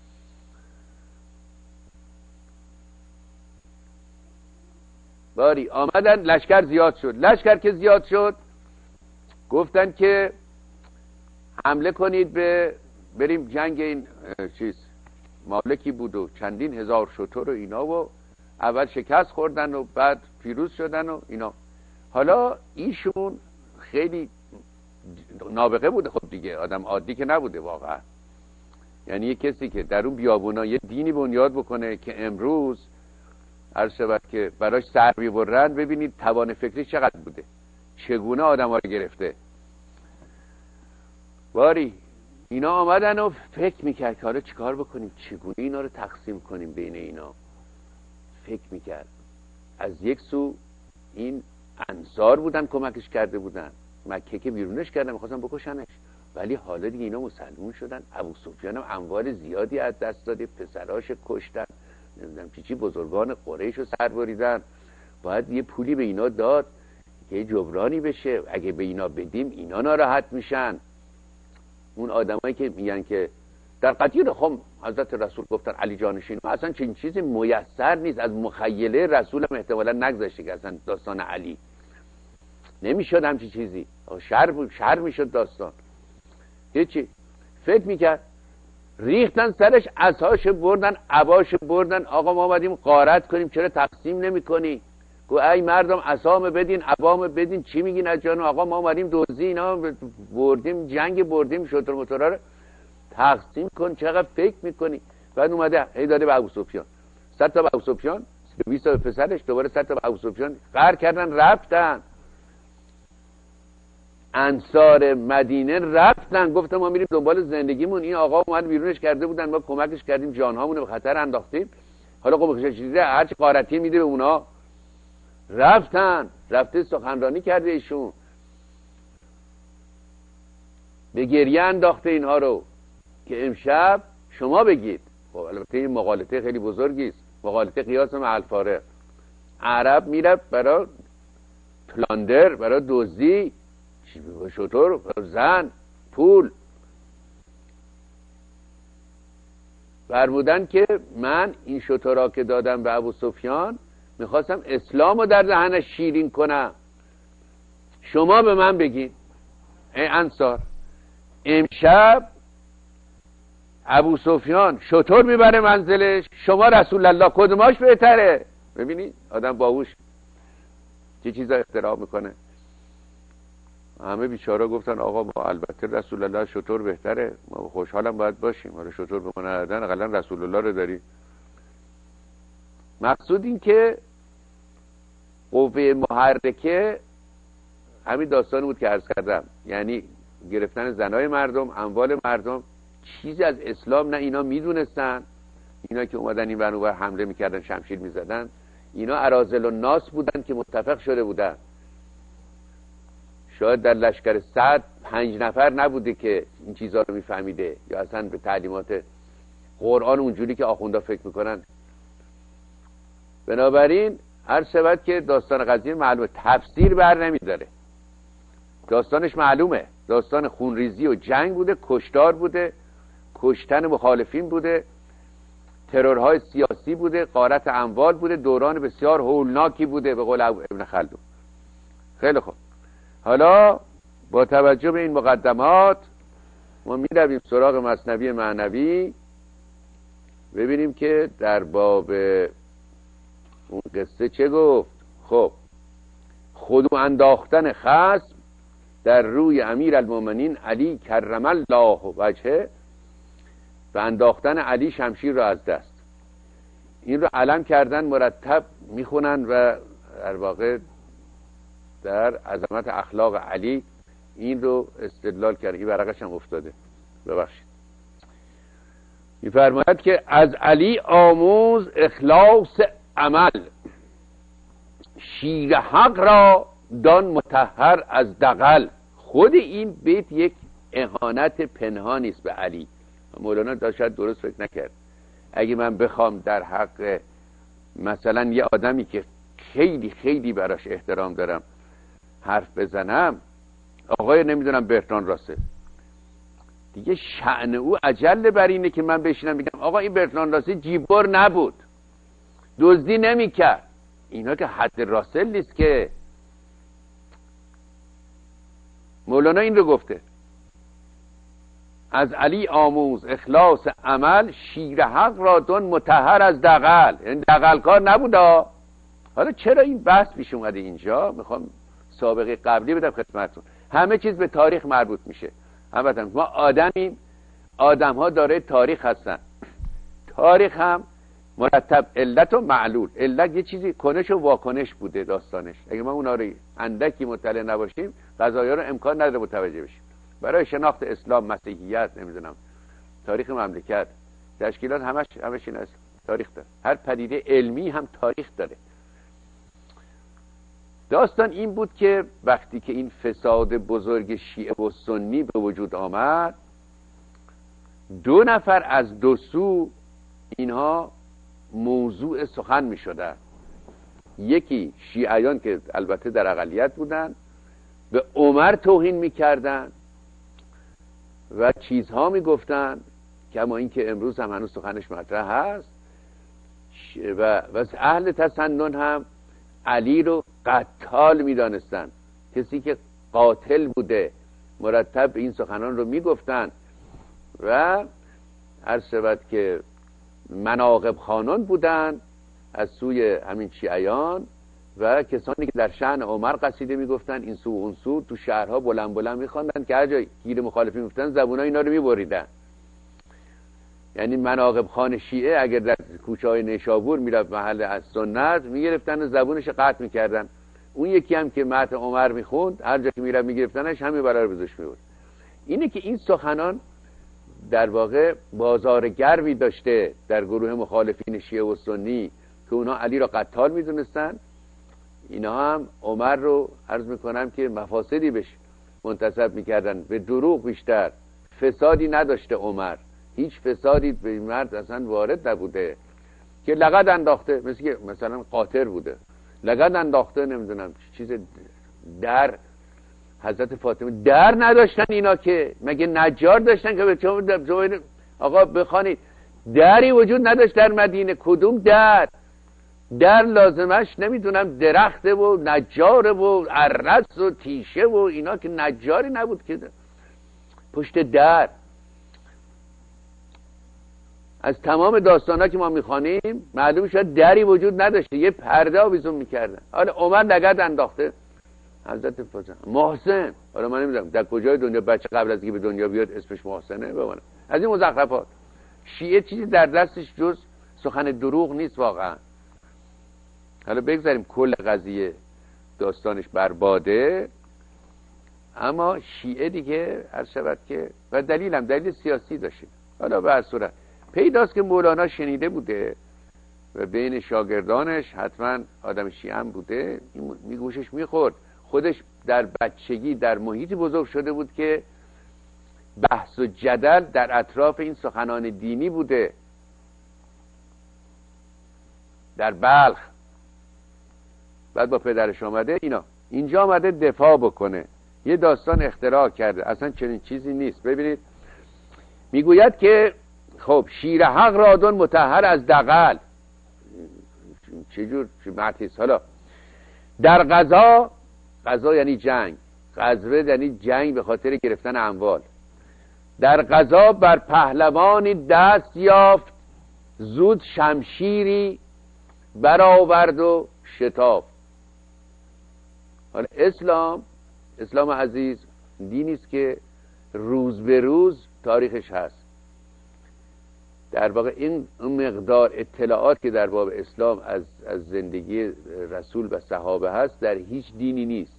باری آمدن، لشکر زیاد شد. لشکر که زیاد شد گفتن که حمله کنید، به بریم جنگ این چیز مالکی بود و چندین هزار شتر و اینا، و اول شکست خوردن و بعد پیروز شدن و اینا. حالا ایشون خیلی نابغه بوده، خب دیگه آدم عادی که نبوده واقعا. یعنی یه کسی که در اون بیابونا یه دینی بنیاد بکنه که امروز عرض شود که براش سر میبرن، ببینید توان فکری چقدر بوده، چگونه آدم ها رو گرفته. باری اینا آمدن و فکر میکرد که حالا چیکار بکنیم، چگونه اینا رو تقسیم کنیم بین اینا. فکر میکرد از یک سو این انصار بودن کمکش کرده بودن، مکه که بیرونش کردن میخواستن بکشنش، ولی حالا دیگه اینا مسلمون شدن. ابو سفیان هم اموال زیادی از دست داده، پسراش کشتن، نمیدونم چی چی، بزرگان قریش رو سر بریدن. باید یه پولی به اینا داد که جبرانی بشه، اگه به اینا بدیم اینا ناراحت میشن. اون آدمایی که میگن که در قدیر خم حضرت رسول گفتن علی جانشین، اصلا چنین چیزی میسر نیست، از مخیله رسول هم احتمالا نگذاشته که اصلا داستان علی نمیشد همچی چیزی، شر شر میشد داستان. هیچی. فکر میکرد ریختن سرش، عصاش بردن، عباش بردن. آقا ما اومدیم غارت کنیم، چرا تقسیم نمی کنی؟ گو ای مردم عصام بدین، عبام بدین، چی میگین از جانو؟ آقا ما اومدیم دوزی اینا بردیم، جنگ بردیم، شتر موتورا رو تقسیم کن. چقدر فکر میکنی؟ بعد اومده هی داده به ابو سفیان، صد تا به ابو سفیان، بیست تا به پسرش، دوباره صد تا به ابو سفیان. قهر کردن، رفتن. انصار مدینه رفتن، گفتم ما میریم دنبال زندگیمون، این آقا اومد بیرونش کرده بودن، ما کمکش کردیم، جانهامون رو به خطر انداختیم، حالا خب چیزی هرچی غارتی میده به اونا. رفتن، رفته سخنرانی کرده ایشون، به گریه انداخته اینها رو که امشب شما بگید. خب البته این مغالطه خیلی بزرگی است، مغالطه قیاس مع الفارق. عرب میره برای پلاندر، برای دزدی، شطور، زن، پول. فرمودن که من این شطورا که دادم به ابو سفیان میخواستم اسلام رو در دهنش شیرین کنم، شما به من بگین ای انصار امشب ابو سفیان شطور میبره منزلش، شما رسول الله، کدوماش بهتره؟ ببینید آدم باهوش چه چیزا اختراع میکنه. همه بیچارا گفتن آقا ما البته رسول الله شطور بهتره، ما خوشحالم باید باشیم، حالا شطور به ما ندادن، اقلا رسول الله رو داری. مقصود این که قوه محرکه همین داستانی بود که عرض کردم، یعنی گرفتن زنای مردم، اموال مردم. چیزی از اسلام نه اینا میدونستن، اینا که اومدن این ور اونور حمله میکردن، شمشیر میزدن، اینا اراذل الناس بودن که متفق شده بودن. شاید در لشکر سعد پنج نفر نبوده که این چیزها رو میفهمیده، یا اصلا به تعلیمات قرآن اونجوری که آخوندا فکر میکنن. بنابراین هر شود که داستان قضیه معلومه، تفسیر بر نمیداره، داستانش معلومه، داستان خونریزی و جنگ بوده، کشتار بوده، کشتن مخالفین بوده، ترورهای سیاسی بوده، غارت اموال بوده، دوران بسیار هولناکی بوده به قول ابن خلدون. خیلی خوب، حالا با توجه به این مقدمات ما می رویم سراغ مثنوی معنوی، ببینیم که در باب اون قصه چه گفت. خب خودو انداختن خصم در روی امیر المومنین علی کرم الله وجهه و انداختن علی شمشیر را از دست. این رو علم کردن، مرتب میخونن و در واقع در عظمت اخلاق علی این رو استدلال کرد. این ورقش هم افتاده، ببخشید. میفرماید که از علی آموز اخلاص عمل، شیر حق را دان مطهر از دغل. خود این بیت یک اهانت پنهانی است به علی. مولانا دا شاید درست فکر نکرد. اگه من بخوام در حق مثلا یه آدمی که خیلی خیلی براش احترام دارم حرف بزنم، آقای نمیدونم برتران راسل، دیگه شأن او اجل بر اینه که من بشینم بگم آقا این برتران راسل جیبور نبود، دزدی نمیکرد. اینا که حد راسل نیست که. مولانا این رو گفته از علی آموز اخلاص عمل، شیر حق را دون مطهر از دغل. این دغل کار نبودا. حالا چرا این بحث پیش اومده اینجا؟ میخوام سابقه قبلی بدم خدمتتون. همه چیز به تاریخ مربوط میشه. البته ما آدمیم، آدم ها داره تاریخ هستن. تاریخ هم مرتب علت و معلول. علت یه چیزی کنش و واکنش بوده داستانش. اگه ما اونا رو اندکی مطلع نباشیم قضایا رو امکان نداره متوجه بشیم. برای شناخت اسلام، مسیحیت، نمیدونم تاریخ مملکت، تشکیلات، همش همش این است. تاریخ داره. هر پدیده علمی هم تاریخ داره. داستان این بود که وقتی که این فساد بزرگ شیعه و سنی به وجود آمد، دو نفر از دو سو اینها موضوع سخن می شدن. یکی شیعیان که البته در اقلیت بودن به عمر توهین می کردن و چیزها می گفتن کما این که امروز هم هنوز سخنش مطرح هست. و و اهل تسنن هم علی رو قتال می دانستن، کسی که قاتل بوده. مرتب این سخنان رو می گفتن و عرض شود که مناقب خانان بودن از سوی همین شیعیان و کسانی که در شأن عمر قصیده میگفتن، این سو اون سو، تو شهرها بلند بلند میخواندن که هر جای گیر مخالفی میفتن زبونای اینا رو میبریدن. یعنی مناقب خان شیعه اگر در کوچه های نیشابور میرفت محل از سنت میگرفتن و زبونش قطع میکردن. اون یکی هم که متن عمر میخوند هر جا که میرفت میگرفتنش همین برای رو بزش میبرد. اینه که این سخنان در واقع بازار گرمی داشته در گروه مخالفین شیعه و سنی که اونا علی را قتال میدونستن. اینا هم عمر رو عرض میکنم که مفاسدی بهش منتسب میکردن، به دروغ بیشتر. فسادی نداشته عمر، هیچ فسادی به مرد اصلا وارد نبوده که لقد انداخته، مثل که مثلا قاطر بوده لقد انداخته، نمیدونم چیز در حضرت فاطمه در نداشتن اینا، که مگه نجار داشتن که به آقا بخوانید دری وجود نداشت در مدینه. کدوم در؟ در لازمش نمیدونم درخته و نجاره و عرس و تیشه و اینا، که نجاری نبود که پشت در. از تمام داستانا که ما میخوانیم معلوم شد دری وجود نداشته، یه پرده آویزون میکردن. حالا عمر لگد انداخته حضرت فاطمه. محسن، حالا من نمیدونم در کجای دنیا بچه قبل از اینکه به دنیا بیاد اسمش محسنه بمونه. از این مزخرفات. شیعه چیزی در دستش جز سخن دروغ نیست واقعا. حالا بگذاریم کل قضیه داستانش برباده، اما شیعه دیگه هر شود که و دلیل هم دلیل سیاسی داشته. حالا به هر صورت پیداست که مولانا شنیده بوده و بین شاگردانش حتما آدم شیعه هم بوده، میگوشش میخورد. خودش در بچگی در محیطی بزرگ شده بود که بحث و جدل در اطراف این سخنان دینی بوده. در بلخ بعد با پدرش آمده اینا، اینجا آمده دفاع بکنه، یه داستان اختراع کرده. اصلا چنین چیزی نیست. ببینید میگوید که خب شیر حق رادون مطهر از دغل. چجور متیس؟ حالا در غزا، غزا یعنی جنگ، غزوه یعنی جنگ به خاطر گرفتن اموال. در غزا بر پهلوانی دست یافت، زود شمشیری برآورد و شتاب. حالا اسلام، اسلام عزیز دینی است که روز به روز تاریخش هست. در واقع این مقدار اطلاعات که در باب اسلام از از زندگی رسول و صحابه هست در هیچ دینی نیست.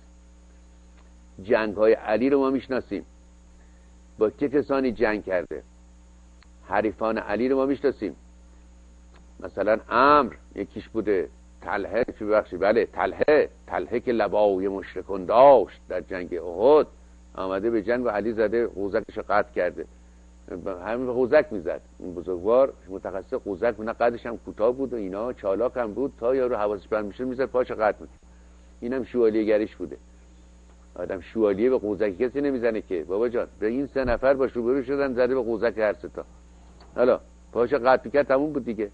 جنگ های علی رو ما میشناسیم، با چه کسانی جنگ کرده. حریفان علی رو ما میشناسیم، مثلا عمرو یکیش بوده، طلحه چی ببخشید بله طلحه طلحه که لبای مشرکان داشت در جنگ احد، آمده به جنگ و علی زده قوزکش قطع کرده. همین قوزک میزد این بزرگوار متخصص قوزک، نه قدش هم کوتاه بود و اینا، چالاک هم بود، تا یارو حواسش بند میشد میزد پاش قطع میکرد. اینم شوالیه گریش بوده. آدم شوالیه به قوزک کسی نمیزنه که بابا جان. به این سه نفر باش روبرو شدن، زده به قوزک هر سه تا، حالا پاش قطع میکرد، تموم بود دیگه.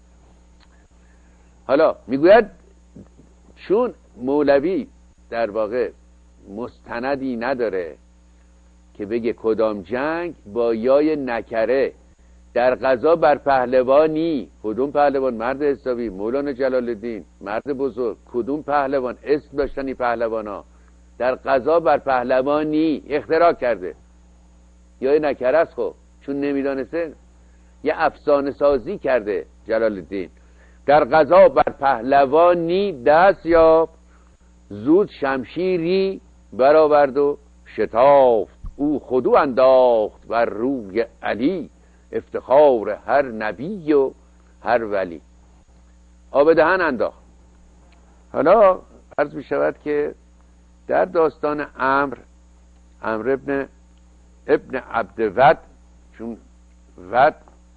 حالا میگوید چون مولوی در واقع مستندی نداره که بگه کدام جنگ، با یای نکره در غزا بر پهلوانی، کدوم پهلوان؟ مرد حسابی، مولانا جلال الدین مرد بزرگ، کدوم پهلوان؟ اسم داشتن این پهلوانا. در غزا بر پهلوانی اختراع کرده، یای نکره است. خب چون نمیدانسته یه افسانه سازی کرده جلال الدین. در غزا بر پهلوانی دست یافت، زود شمشیری برآورد و شتافت. او خودو انداخت بر روی علی، افتخار هر نبی و هر ولی. آب دهن انداخت. حالا عرض می شود که در داستان عمرو، عمرو ابن ابن عبد ود، چون ود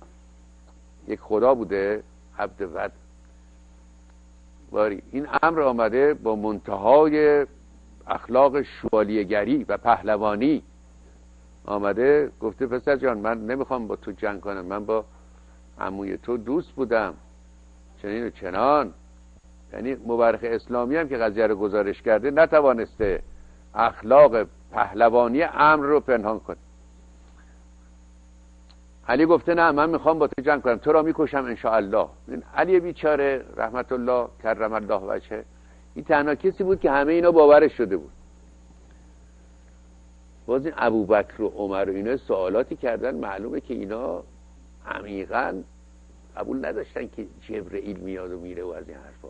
یک خدا بوده، عبد ود باری، این امر آمده با منتهای اخلاق شوالیه‌گری و پهلوانی، آمده گفته پسر جان من نمیخوام با تو جنگ کنم، من با عموی تو دوست بودم چنین و چنان. یعنی مورخ اسلامی هم که قضیه رو گزارش کرده نتوانسته اخلاق پهلوانی امر رو پنهان کنه. علی گفته نه من میخوام با تو جنگ کنم، تو را میکشم انشاءالله. این علی بیچاره رحمت الله کرم الله وجهه، این تنها کسی بود که همه اینا باورش شده بود. باز این ابوبکر و عمر و اینا سوالاتی کردن، معلومه که اینا عمیقاً قبول نداشتن که جبرئیل میاد و میره و از این حرفا.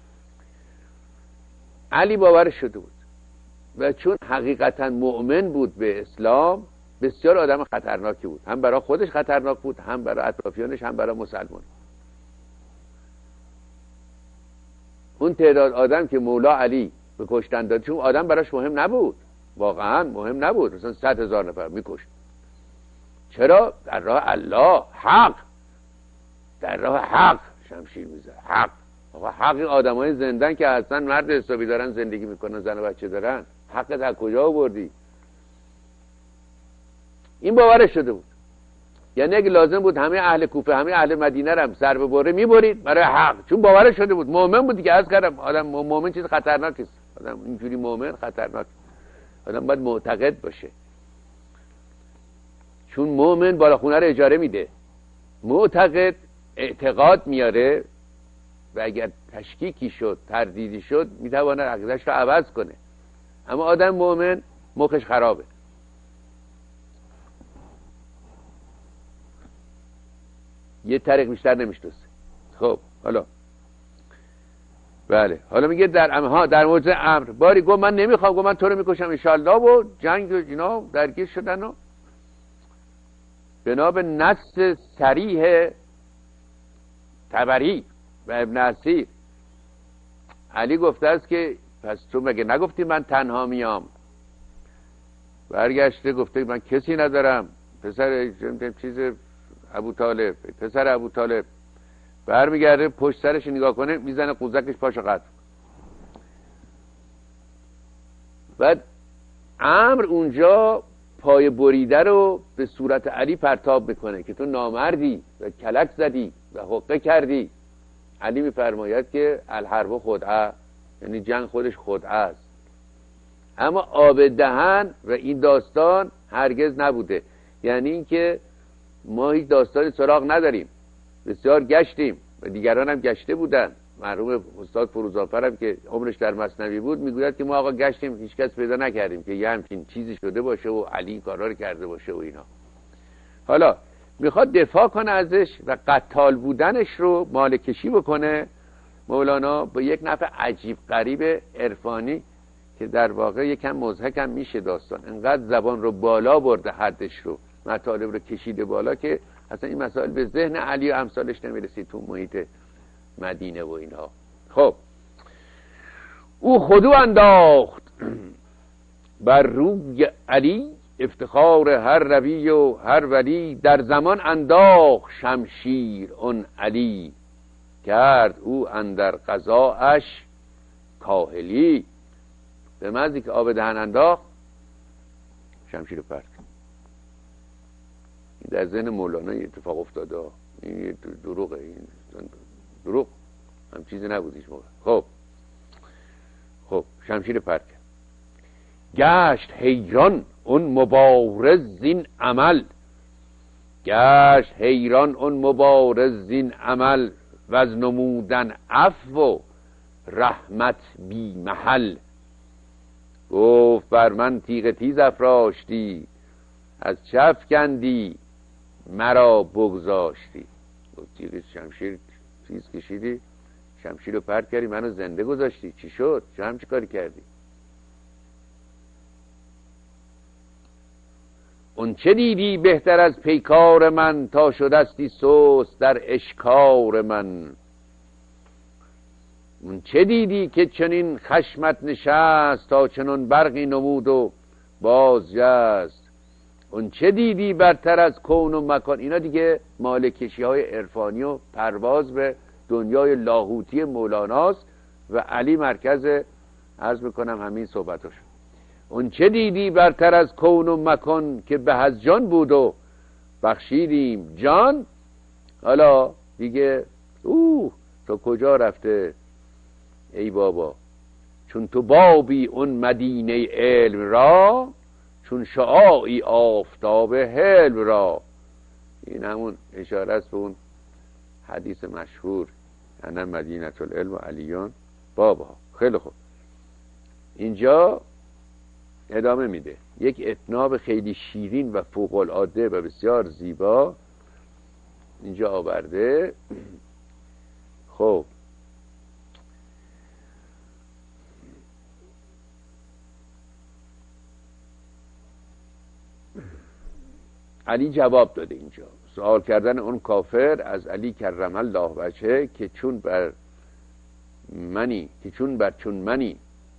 علی باورش شده بود و چون حقیقتاً مؤمن بود به اسلام، بسیار آدم خطرناکی بود، هم برای خودش خطرناک بود، هم برای اطرافیانش، هم برای مسلمان. اون تعداد آدم که مولا علی به کشتن داد، چون آدم براش مهم نبود، واقعا مهم نبود، مثلا صد هزار نفر میکشت. چرا؟ در راه الله، حق، در راه حق شمشیر میزد. حق، آقا حق آدم های زندن که اصلا مرد حسابی دارن زندگی میکنن، زن و بچه دارن، حق در کجا آوردی؟ این باورش شده بود. یعنی اگه لازم بود همه اهل کوفه، همه اهل مدینه رو هم سر ببره میبرید برای حق، چون باورش شده بود، مؤمن بود دیگه. عرض کردم آدم مؤمن چیز خطرناکی است، آدم اینجوری مؤمن خطرناک، آدم باید معتقد باشه، چون مؤمن بالا خونه رو اجاره میده، معتقد اعتقاد میاره و اگر تشکیکی شد، تردیدی شد، میتواند عقیده‌اش رو عوض کنه. اما آدم مؤمن مخش خرابه. یه طریق بیشتر نمیشناسه. خب حالا بله، حالا میگه در امها در موضع امر باری گفت من نمیخوام، گفت من تو رو میکشم انشالله، و جنگ و اینا درگیر شدن. و بنا به نص صریح طبری و ابن اسیر، علی گفته است که پس تو مگه نگفتی من تنها میام؟ برگشته گفته من کسی ندارم، پسر چیز ابو طالب، پسر ابو طالب. برمیگرده پشت سرش نگاه کنه، میزنه قوزکش پاشو قطع. بعد امر اونجا پای بریده رو به صورت علی پرتاب میکنه که تو نامردی و کلک زدی و حقه کردی. علی میفرماید که الحرب خدعه، یعنی جنگ خودش خدعه است. اما آب دهن و این داستان هرگز نبوده. یعنی اینکه ما هیچ داستانی سراغ نداریم. بسیار گشتیم و دیگران هم گشته بودن. مرحوم استاد فروزآفر هم که عمرش در مثنوی بود میگوید که ما آقا گشتیم هیچ کس پیدا نکردیم که یه همچین چیزی شده باشه و علی این کارا رو کرده باشه و اینا. حالا میخواد دفاع کنه ازش و قتال بودنش رو مالکشی بکنه. مولانا با یک نفع عجیب غریب عرفانی که در واقع یکم مضحک هم میشه داستان، انقدر زبان رو بالا برده، حدش رو، مطالب رو کشیده بالا که اصلا این مسائل به ذهن علی و امثالش نمیرسید تو محیط مدینه و اینها. خب او خودو انداخت بر روی علی، افتخار هر روی و هر ولی، در زمان انداخت شمشیر اون علی، کرد او اندر قضاءش کاهلی. به مزدی که آب دهن انداخت شمشیر پرت. در ذهن مولانا اتفاق افتاده، این دروغه، این دروغ هم چیزی نبود هیچ موقع. خب خب شمشیر پرت کرد. گشت حیران اون مبارز زین عمل، گشت حیران اون مبارز زین عمل، و از نمودن عفو و رحمت بی محل. گفت بر من تیغ تیز افراشتی، از چه افکندی مرا بگذاشتی. گفت تیغ شمشیر تیز کشیدی، شمشیر رو پرت کردی، منو زنده گذاشتی، چی شد؟ چه همچی کاری کردی؟ اون چه دیدی بهتر از پیکار من، تا شدستی سست در اشکار من. اون چه دیدی که چنین خشمت نشست، تا چنون برقی نمود و بازجست. اون چه دیدی برتر از کون و مکان. اینا دیگه مالکشی های عرفانی و پرواز به دنیای لاهوتی مولاناست و علی مرکز عرض میکنم همین صحبتاش. اون چه دیدی برتر از کون و مکان، که به از جان بود و بخشیدیم جان. حالا دیگه اوه تو کجا رفته ای بابا، چون تو بابی اون مدینه علم را، چون شعاعی آفتاب حلم را. این همون اشاره است به اون حدیث مشهور انا مدینه العلم و علیان بابا. خیلی خوب، اینجا ادامه میده، یک اطناب خیلی شیرین و فوق العاده و بسیار زیبا اینجا آورده. خب علی جواب داده اینجا، سوال کردن اون کافر از علی کرم الله وجهه که چون بر منی که چون بر چون منی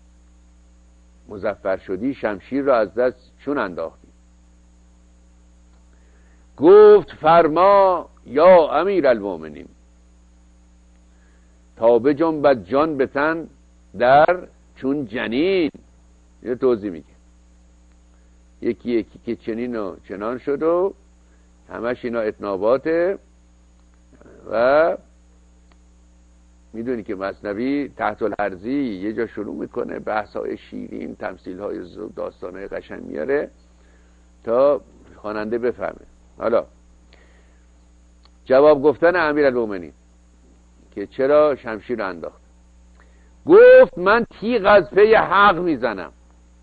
مظفر شدی، شمشیر را از دست چون انداختی. گفت فرما یا امیر المؤمنین، تا بجنبد جان به تن در چون جنین. اینو توضیح میگه، یکی یکی که چنین و چنان شد و همش اینا اتناباته. و میدونی که مثنوی تحت الحرزی یه جا شروع میکنه بحث‌های شیرین، تمثیل‌های داستان‌های قشنگ میاره تا خواننده بفهمه. حالا جواب گفتن امیرالمومنین که چرا شمشیر انداخت. گفت من تیغ از پی حق میزنم،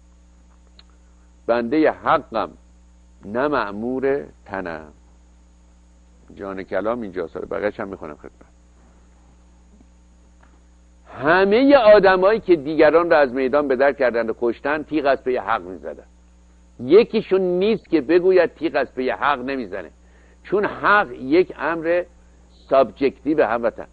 بنده حقم نه مأمور تنم. جان کلام اینجا ساره، بقیه‌اش هم میخونم خدمت. همه آدمایی که دیگران را از میدان به در کردند و کشتن تیغ از پی حق میزدن. یکیشون نیست که بگوید تیغ از پی حق نمیزنه، چون حق یک امر سابجکتیو هموطن.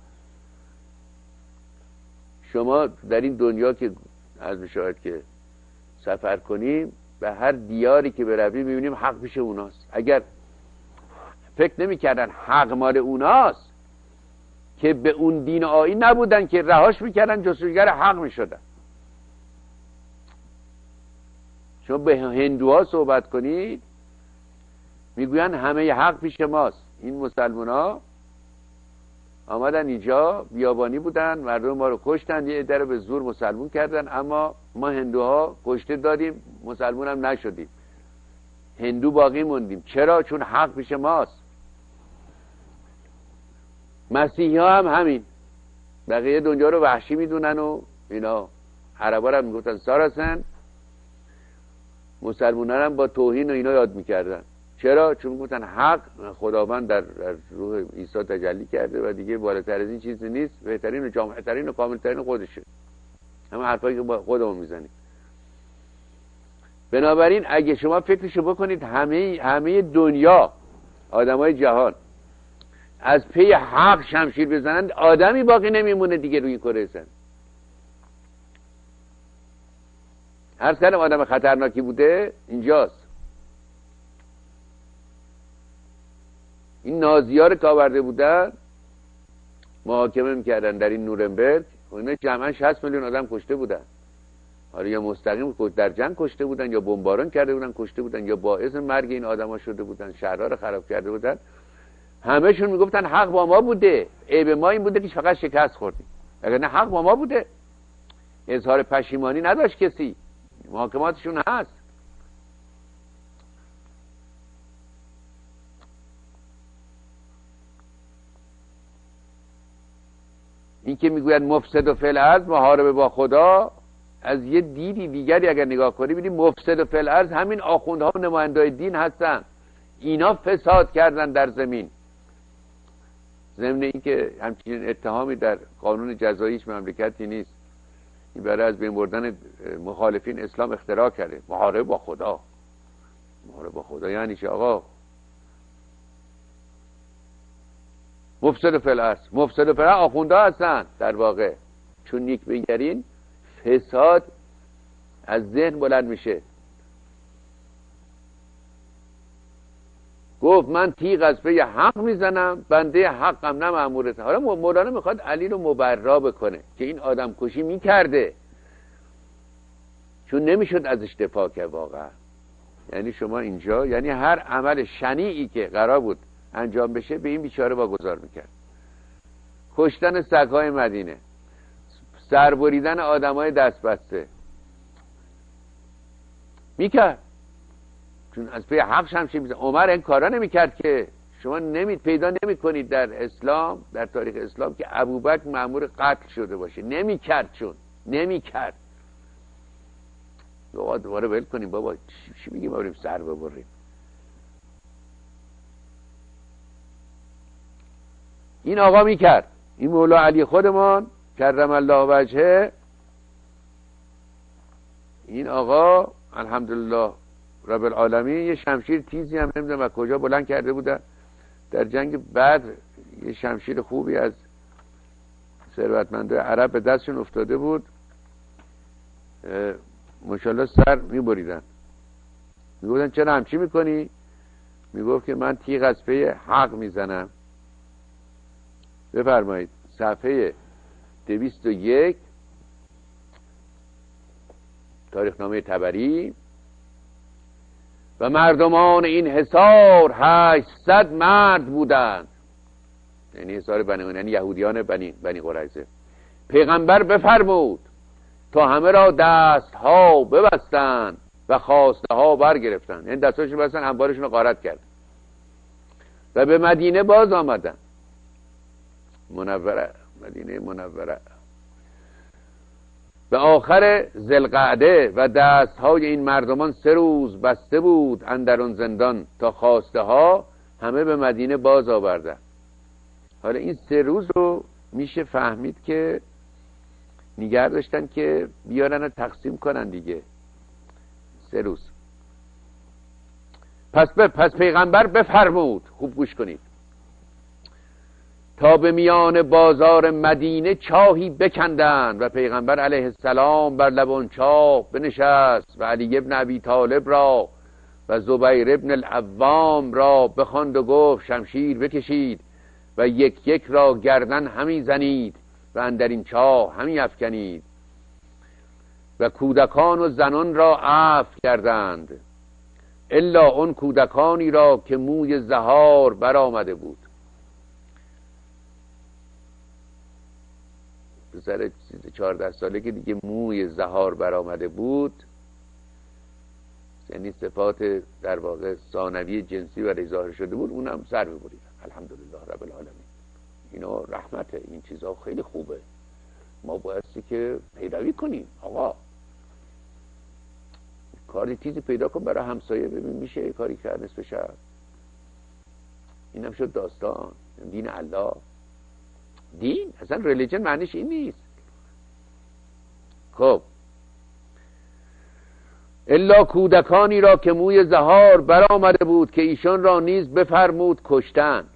شما در این دنیا که از بشاید که سفر کنیم، به هر دیاری که برویم میبینیم حق پیش اوناست. اگر فکر نمیکردن حق مال اوناست که به اون دین و آیین نبودن که رهاش میکردن، جستجوگر حق میشدن. شما به هندوها صحبت کنید میگوین همه حق پیش ماست. این مسلمان ها آمدن اینجا، بیابانی بودن، مردم ما رو کشتن، یه عده رو به زور مسلمون کردن، اما ما هندوها کشته دادیم، مسلمون هم نشدیم، هندو باقی موندیم. چرا؟ چون حق پیش ماست. مسیحی ها هم همین، بقیه دنیا رو وحشی میدونن و اینا. عربا رو هم میگفتن سارسن، مسلمانان هم با توهین و اینا یاد میکردن. چرا؟ چون گفتن حق خداوند در روح عیسی تجلی کرده و دیگه بالاتر از این چیزی نیست، بهترین و جامعترین و کاملترین خودشه. همه حرفایی که با خودمون میزنیم. بنابراین اگه شما فکرشو بکنید همه همه دنیا، آدمای جهان از پی حق شمشیر بزنند، آدمی باقی نمیمونه دیگه روی این کره زمین. هر سر آدم خطرناکی بوده اینجاست. این نازی‌ها رو که آورده بودن محاکمه میکردن در این نورنبرگ، اینا جمعا شصت میلیون آدم کشته بودن. آره، یا مستقیم در جنگ کشته بودن، یا بمباران کرده بودن کشته بودن، یا باعث مرگ این آدما شده بودن، شهرها رو خراب کرده بودن. همه‌شون میگفتن حق با ما بوده، عیب ما این بوده که فقط شکست خوردیم. اگر نه حق با ما بوده. اظهار پشیمانی نداشت کسی. محاکماتشون هست. این که میگوید مفسد و فی الارض محاربه با خدا، از یه دیدی دیگری اگر نگاه کنی ببینی مفسد و فی الارض همین آخوندها و نمایندای دین هستن. اینا فساد کردن در زمین. ضمن این که همچنین اتهامی در قانون جزایی هیچ مملکتی نیست. این برای از بین بردن مخالفین اسلام اختراع کرده. محاربه با خدا. محاربه با خدا یعنی چه آقا؟ مفسد فی الارض، مفسد فی الارض آخونده هستن در واقع. چون نیک بنگرین فساد از ذهن بلند میشه. گفت من تیغ از پی حق میزنم، بنده حقم نه مأمورته. حالا مولانا میخواد علی رو مبرا بکنه که این آدم کشی میکرده، چون نمیشد ازش دفاع کرد واقعا. یعنی شما اینجا، یعنی هر عمل شنیعی که قرار بود انجام بشه به این بیچاره واگذار میکرد. کشتن سگهای مدینه، سربریدن آدمای دست بسته میکرد، چون از پی حق شمشیر میزنه. عمر این کارا نمیکرد که شما نمید پیدا نمی کنید در اسلام، در تاریخ اسلام که ابوبکر مأمور قتل شده باشه. نمیکرد، چون نمیکرد. آقا دوباره ول کنیم بابا، چی میگیم ما بریم سر ببریم؟ این آقا میکرد. این مولا علی خودمان کرم الله وجهه، این آقا الحمدلله رب العالمین یه شمشیر تیزی هم نمیدونم از کجا بلند کرده بودن در جنگ بدر. یه شمشیر خوبی از ثروتمندای عرب به دستشون افتاده بود، ماشاءالله سر میبریدن. میگفتن چرا همچی میکنی؟ میگفت که من تیغ از پی حق میزنم. بفرمایید صفحه دویست و یک تاریخنامه طبری. و مردمان این حصار هشتصد مرد بودند، یعنی حصار بنی، یعنی یهودیان بنی بنی قریظه. پیغمبر بفرمود تا همه را دست ها ببستند و خواسته ها برگرفتند، یعنی دستاشون بستن، انبارشون رو غارت کرد و به مدینه باز آمدن. منوره، مدینه منوره. به آخر ذوالقعده و دست های این مردمان سه روز بسته بود اندر آن زندان تا خواسته ها همه به مدینه باز آوردن. حالا این سه روز رو میشه فهمید که نگه داشتن که بیارن و تقسیم کنن دیگه. سه روز. پس ب... پس پیغمبر بفرمود، خوب گوش کنید، تا به میان بازار مدینه چاهی بکندند و پیغمبر علیه السلام بر لب آن چاه بنشست و علی ابن ابی طالب را و زبیر ابن العوام را بخواند و گفت شمشیر بکشید و یک یک را گردن همی زنید و اندر این چاه همی افکنید و کودکان و زنان را عفو کردند الا اون کودکانی را که موی زهار برآمده بود. پسر چهارده ساله که دیگه موی زهار برآمده بود، یعنی صفات در واقع ثانوی جنسی برای ظاهر شده بود، اونم سر می‌برید. الحمدلله رب العالمین. اینا رحمته، این چیزها خیلی خوبه، ما بایستی که پیروی کنیم. آقا کاری تیزی پیدا کن برای همسایه، ببین میشه کاری کرد نصف شب. اینم شد داستان دین الله. دین اصلا ریلیجن معنیش این نیست. خب الا کودکانی را که موی زهار برآمده بود که ایشان را نیز بفرمود کشتن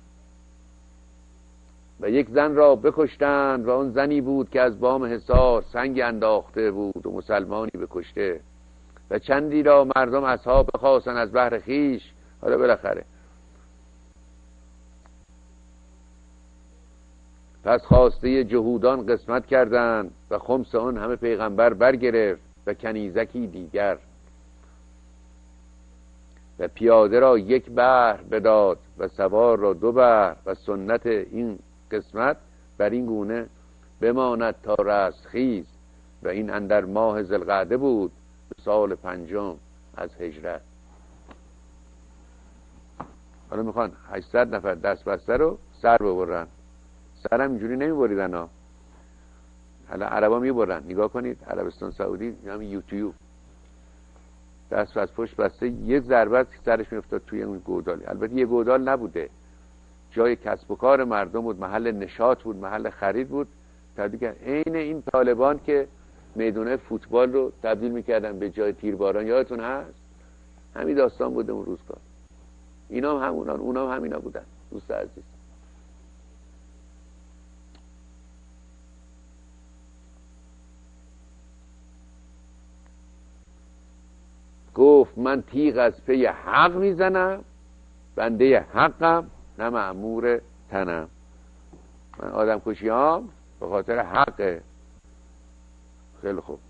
و یک زن را بکشتند و اون زنی بود که از بام حصار سنگ انداخته بود و مسلمانی بکشته و چندی را مردم اصحاب بخواستن از بحر خیش. حالا بالاخره پس خواسته جهودان قسمت کردند و خمس آن همه پیغمبر برگرفت و کنیزکی دیگر و پیاده را یک بحر بداد و سوار را دو بحر و سنت این قسمت بر این گونه بماند تا رستخیز و این اندر ماه ذوالقعده بود سال پنجم از هجرت. حالا میخوان هشتصد نفر دست بسته رو سر ببرن. سر هم اینجوری نمیبریدن ها. حالا عربا میبرن، نگاه کنید عربستان سعودی همین یوتیوب دست از پشت بسته یه ضربت سرش میافتاد توی اون گودال. البته یه گودال نبوده، جای کسب و کار مردم بود، محل نشاط بود، محل خرید بود. تبدیل کرد عین این طالبان که میدونه فوتبال رو تبدیل میکردن به جای تیرباران. یادتون هست همین داستان بوده اون روزگار. اینا هم همونان، اونا هم همینا بودن. دوست عزیز گفت من تیغ از پی حق میزنم، بنده حقم نه مأمور تنم. من آدم کشیام به خاطر حقه. خیلی خوب.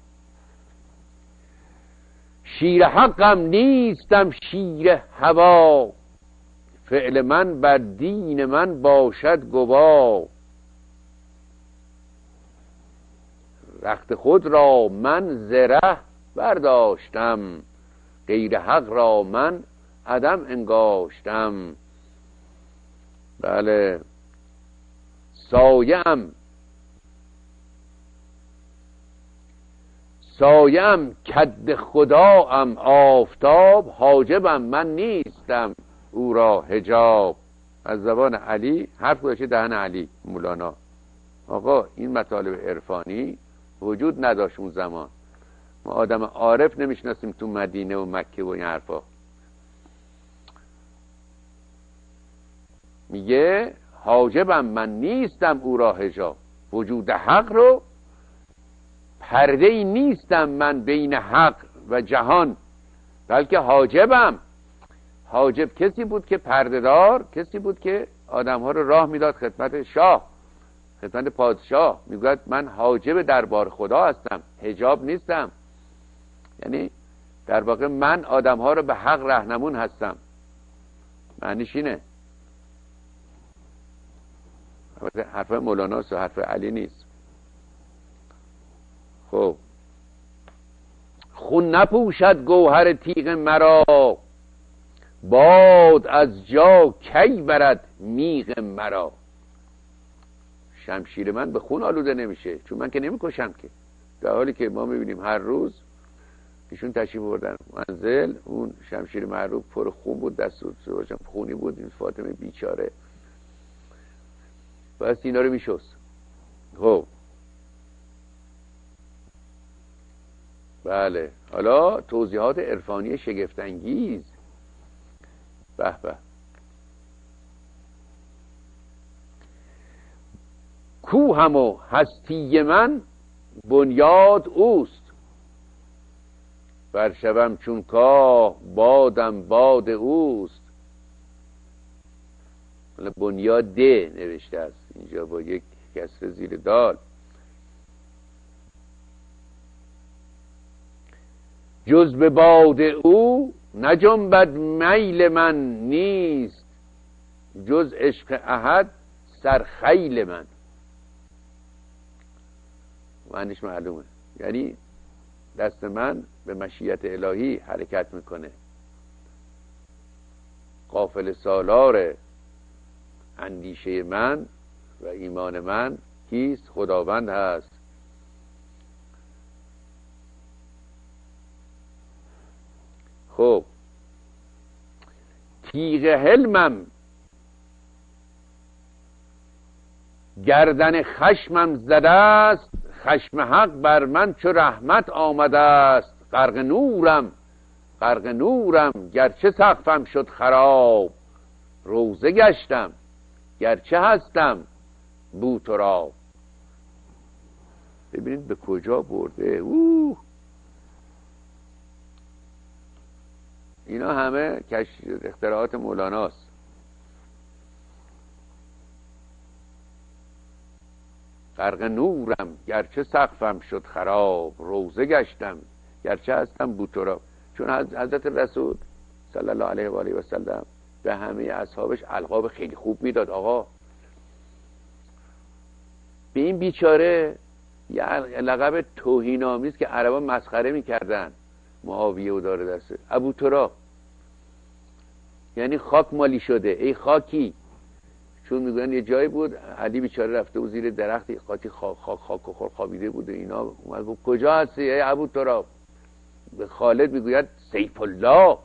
شیر حقم نیستم شیر هوا، فعل من بر دین من باشد گوا. رخت خود را من زره برداشتم، غیر حق را من عدم انگاشتم. بله سایم سایم کد خداام آفتاب، حاجبم من نیستم او را حجاب. از زبان علی حرف گذاشته دهن علی مولانا. آقا این مطالب عرفانی وجود نداشت اون زمان. ما آدم عارف نمیشناسیم تو مدینه و مکه و این حرفا. میگه حاجبم من نیستم او را حجاب، وجود حق رو پرده ای نیستم من بین حق و جهان، بلکه حاجبم. حاجب کسی بود که پردهدار، کسی بود که آدم ها رو راه میداد خدمت شاه، خدمت پادشاه. میگوید من حاجب دربار خدا هستم، حجاب نیستم. یعنی در واقع من آدم ها رو به حق راهنمون هستم. معنیش اینه. حرف مولاناست و حرف علی نیست. خب خون نپوشد گوهر تیغ مرا، باد از جا کی برد میغ مرا. شمشیر من به خون آلوده نمیشه، چون من که نمیکشم که. در حالی که ما میبینیم هر روز ایشون تشریف بردن منزل، اون شمشیر معروف پر خون بود، دست خونی بود. این فاطمه بیچاره بس اینا رو میشست. خب بله، حالا توضیحات عرفانی شگفت‌انگیز. به به. کوهم و هستی من بنیاد اوست، بر شبم چون کاه بادم باد اوست. حالا بنیاد ده نوشته است اینجا با یک کسر زیر دال. جز به باد او نجنبد میل من نیست، جز عشق احد سرخیل من. معنیش معلومه، یعنی دست من به مشیت الهی حرکت میکنه. قافل سالار اندیشه من و ایمان من کیست؟ خداوند هست. خب تیغ حلمم گردن خشمم زده است، خشم حق بر من چو رحمت آمده است. غرق نورم غرق نورم گرچه سقفم شد خراب، روزه گشتم گرچه هستم بو تراب. ببینید به کجا برده. اوه. اینا همه اختراعات مولاناست. غرق نورم گرچه سقفم شد خراب، روزه گشتم گرچه هستم بو تراب. چون حضرت رسول صلی الله علیه و آله و سلم به همه اصحابش القاب خیلی خوب میداد. آقا به این بیچاره یه لقب توهین‌آمیز که عربا مسخره میکردن، معاویه و داره دسته، ابو تراب، یعنی خاک مالی شده. ای خاکی. چون میگن یه جایی بود علی بیچاره رفته و زیر درختی قاطی خاک خاک خاک و خور خوابیده بود و اینا اومد گفت کجا هستی ای ابو تراب؟ به خالد میگوید سیف الله.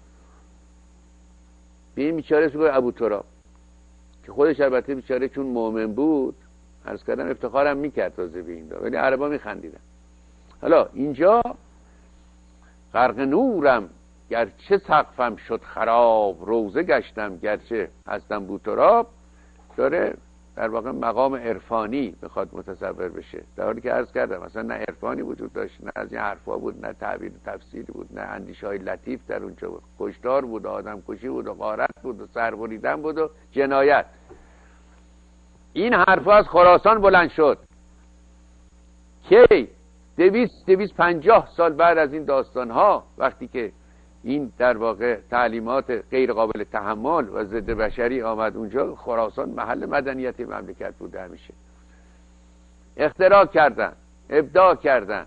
به این بیچاره میگه ابو تراب، که خودش البته بیچاره چون مؤمن بود عرض کردم افتخارم میکرد تازه به این دا، ولی عربا میخندیدن. حالا اینجا غرق نورم گرچه سقفم شد خراب، روزه گشتم گرچه هستم بو تراب، داره در واقع مقام عرفانی میخواد متصور بشه، در حالی که عرض کردم اصلا نه عرفانی وجود داشت، نه از این حرفا بود، نه تعبیر و تفسیری بود، نه اندیشه های لطیف در اونجا بود. کشتار بود، آدم کشی بود و غارت بود و سربریدن بود و جنایت. این حرفا از خراسان بلند شد. کی؟ دویست دویست پنجاه سال بعد از این داستان ها، وقتی که این در واقع تعلیمات غیر قابل تحمل و ضد بشری آمد اونجا، خراسان محل مدنیت مملکت بوده همیشه. اختراع کردن، ابداع کردن،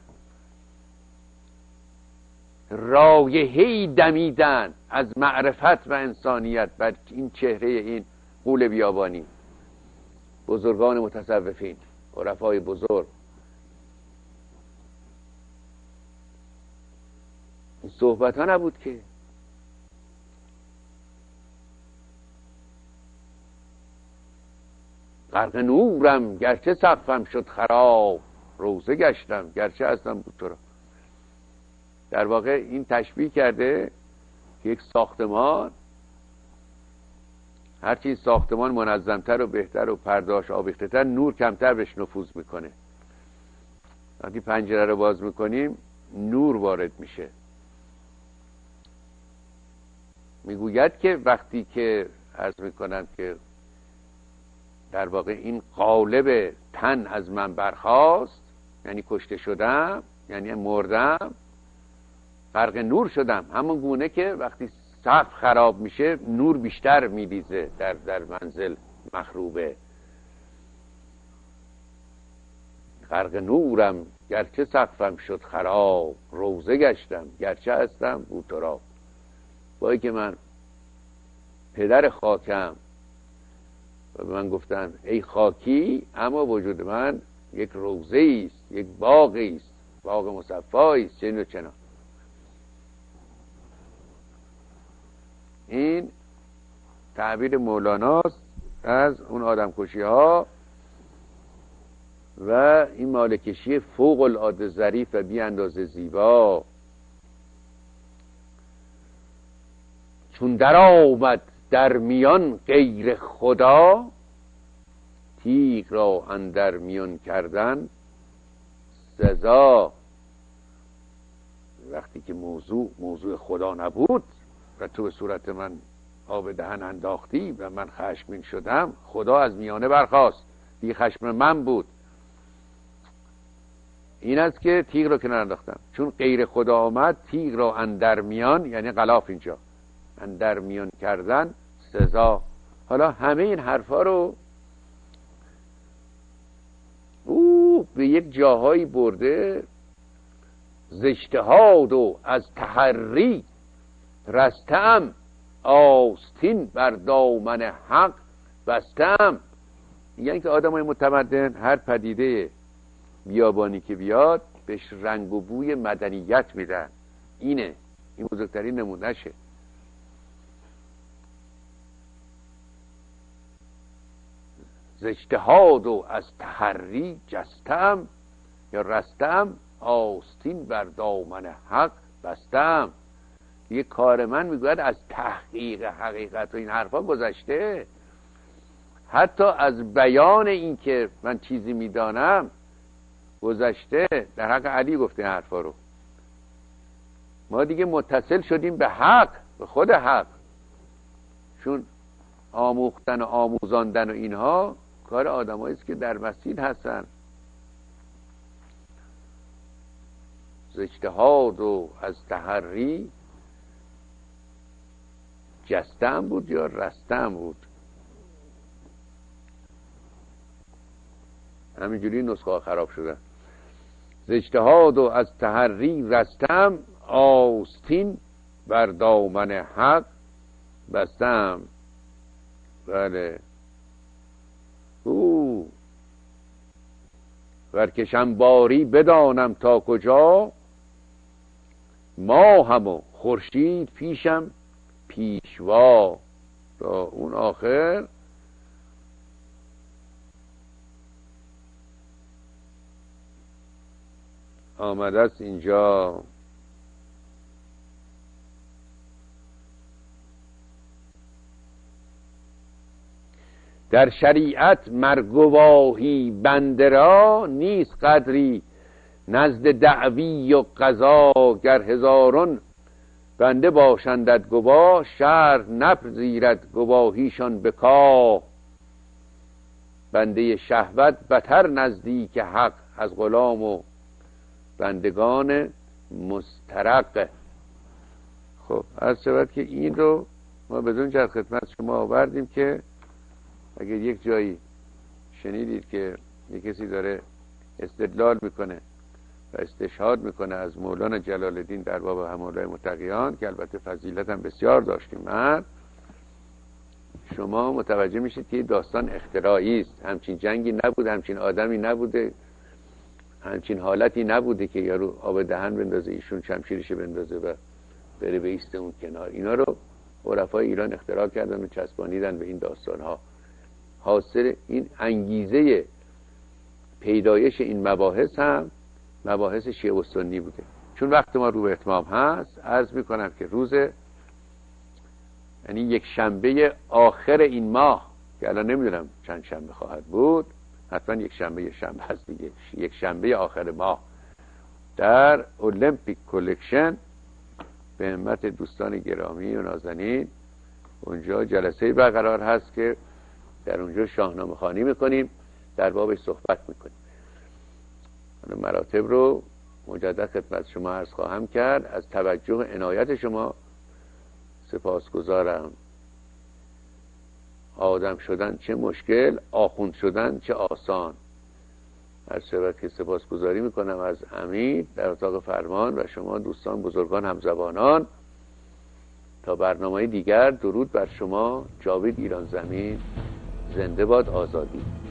رایحه‌ای دمیدن از معرفت و انسانیت بر این چهره این غول بیابانی. بزرگان متصوفین، عرفای بزرگ، این صحبت ها نبود که. غرق نورم گرچه سقفم شد خراب، روزه گشتم گرچه هستم بو تراب. در واقع این تشبیه کرده که یک ساختمان، هرچی این ساختمان منظمتر و بهتر و پرداش آویخته تر، نور کمتر بهش نفوذ میکنه. وقتی پنجره رو باز میکنیم نور وارد میشه. میگوید که وقتی که عرض میکنم که در واقع این قالب تن از من برخاست، یعنی کشته شدم، یعنی مردم، غرق نور شدم. همون گونه که وقتی سقف خراب میشه نور بیشتر میریزه در در منزل مخروبه. غرق نورم گرچه سقفم شد خراب، روزه گشتم گرچه هستم بو تراب. با که من پدر خاکم و به من گفتن ای خاکی، اما وجود من یک روزه است، یک باغی است، باغ مصفایی است، چنین و چنان. این تعبیر مولاناست از اون آدم کشی ها و این مالکشی فوق العاده ظریف و بی اندازه زیبا. چون در آمد در میان غیر خدا، تیغ را اندر میان کردن سزا. وقتی که موضوع موضوع خدا نبود و تو به صورت من آب دهن انداختی و من خشمگین شدم، خدا از میانه برخاست، دیگه خشم من بود. این است که تیغ رو کنار انداختم. چون غیر خدا آمد تیغ را اندر میان، یعنی غلاف اینجا اندر میان کردن سزا. حالا همه این حرفا رو او به یک جاهایی برده. ز اجتهاد و از تحری رستم، آستین بر دامن حق بستم. یعنی که آدم های متمدن هر پدیده بیابانی که بیاد بهش رنگ و بوی مدنیت میدن. اینه، این بزرگترین نمونهشه. ز اجتهاد و از تحری جستم یا رستم، آستین بر دامن حق بستم. یه کار من میگوید از تحقیق حقیقت و این حرفا گذشته، حتی از بیان این که من چیزی میدانم گذشته. در حق علی گفته این حرفا رو. ما دیگه متصل شدیم به حق، به خود حق. چون آموختن و آموزاندن و اینها کار آدمایی است که در مسیر هستن. ز اجتهاد و از تحری جستم بود یا رستم بود، همینجوری نسخه ها خراب شده. ز اجتهاد و از تحری رستم، آستین بر دامن حق بستم. بله. او ورکشم باری بدانم تا کجا، ماهم و خورشید پیشم پیشوا. تا اون آخر آمده است اینجا. در شریعت مرگواهی بنده را، نیست قدری نزد دعوی و قضا. گر هزارون بنده باشندت گواه، شرع نپذیرد گواهیشان بکا. بنده شهوت بتر نزدیک حق، از غلام و بندگان مسترق. خب از شود که این رو ما بدون جد خدمت شما آوردیم که اگر یک جایی شنیدید که یک کسی داره استدلال میکنه و استشهاد میکنه از مولانا جلال الدین در باب همالای متقیان، که البته فضیلت هم بسیار داشتیم، من شما متوجه میشید که داستان اختراعی است. همچین جنگی نبود، همچین آدمی نبوده، همچین حالتی نبوده که یارو آب دهن بندازه ایشون شمشیرش بندازه و بره به ایست اون کنار. اینا رو عرفای ایران اختراع کردن و چسبانیدن به این داستان ها. حاصل این انگیزه پیدایش این مباحث هم مباحث شیعه و سنی بوده. چون وقت ما رو به اتمام هست، عرض میکنم که روز یعنی یک شنبه آخر این ماه که الان نمیدونم چند شنبه خواهد بود، حتما یک شنبه شنبه هست دیگه، یک شنبه آخر ماه در المپیک کلکشن به همت دوستان گرامی و نازنین اونجا جلسه برقرار هست که در اونجا شاهنامه خوانی میکنیم، در بابش صحبت میکنیم. مراتب رو مجدد خدمت شما عرض خواهم کرد. از توجه عنایت شما سپاسگزارم. آدم شدن چه مشکل، آخوند شدن چه آسان. هر شبت که سپاسگزاری میکنم از امیر در اتاق فرمان و شما دوستان بزرگان همزبانان. تا برنامه دیگر، درود بر شما. جاوید ایران زمین. زنده باد آزادی.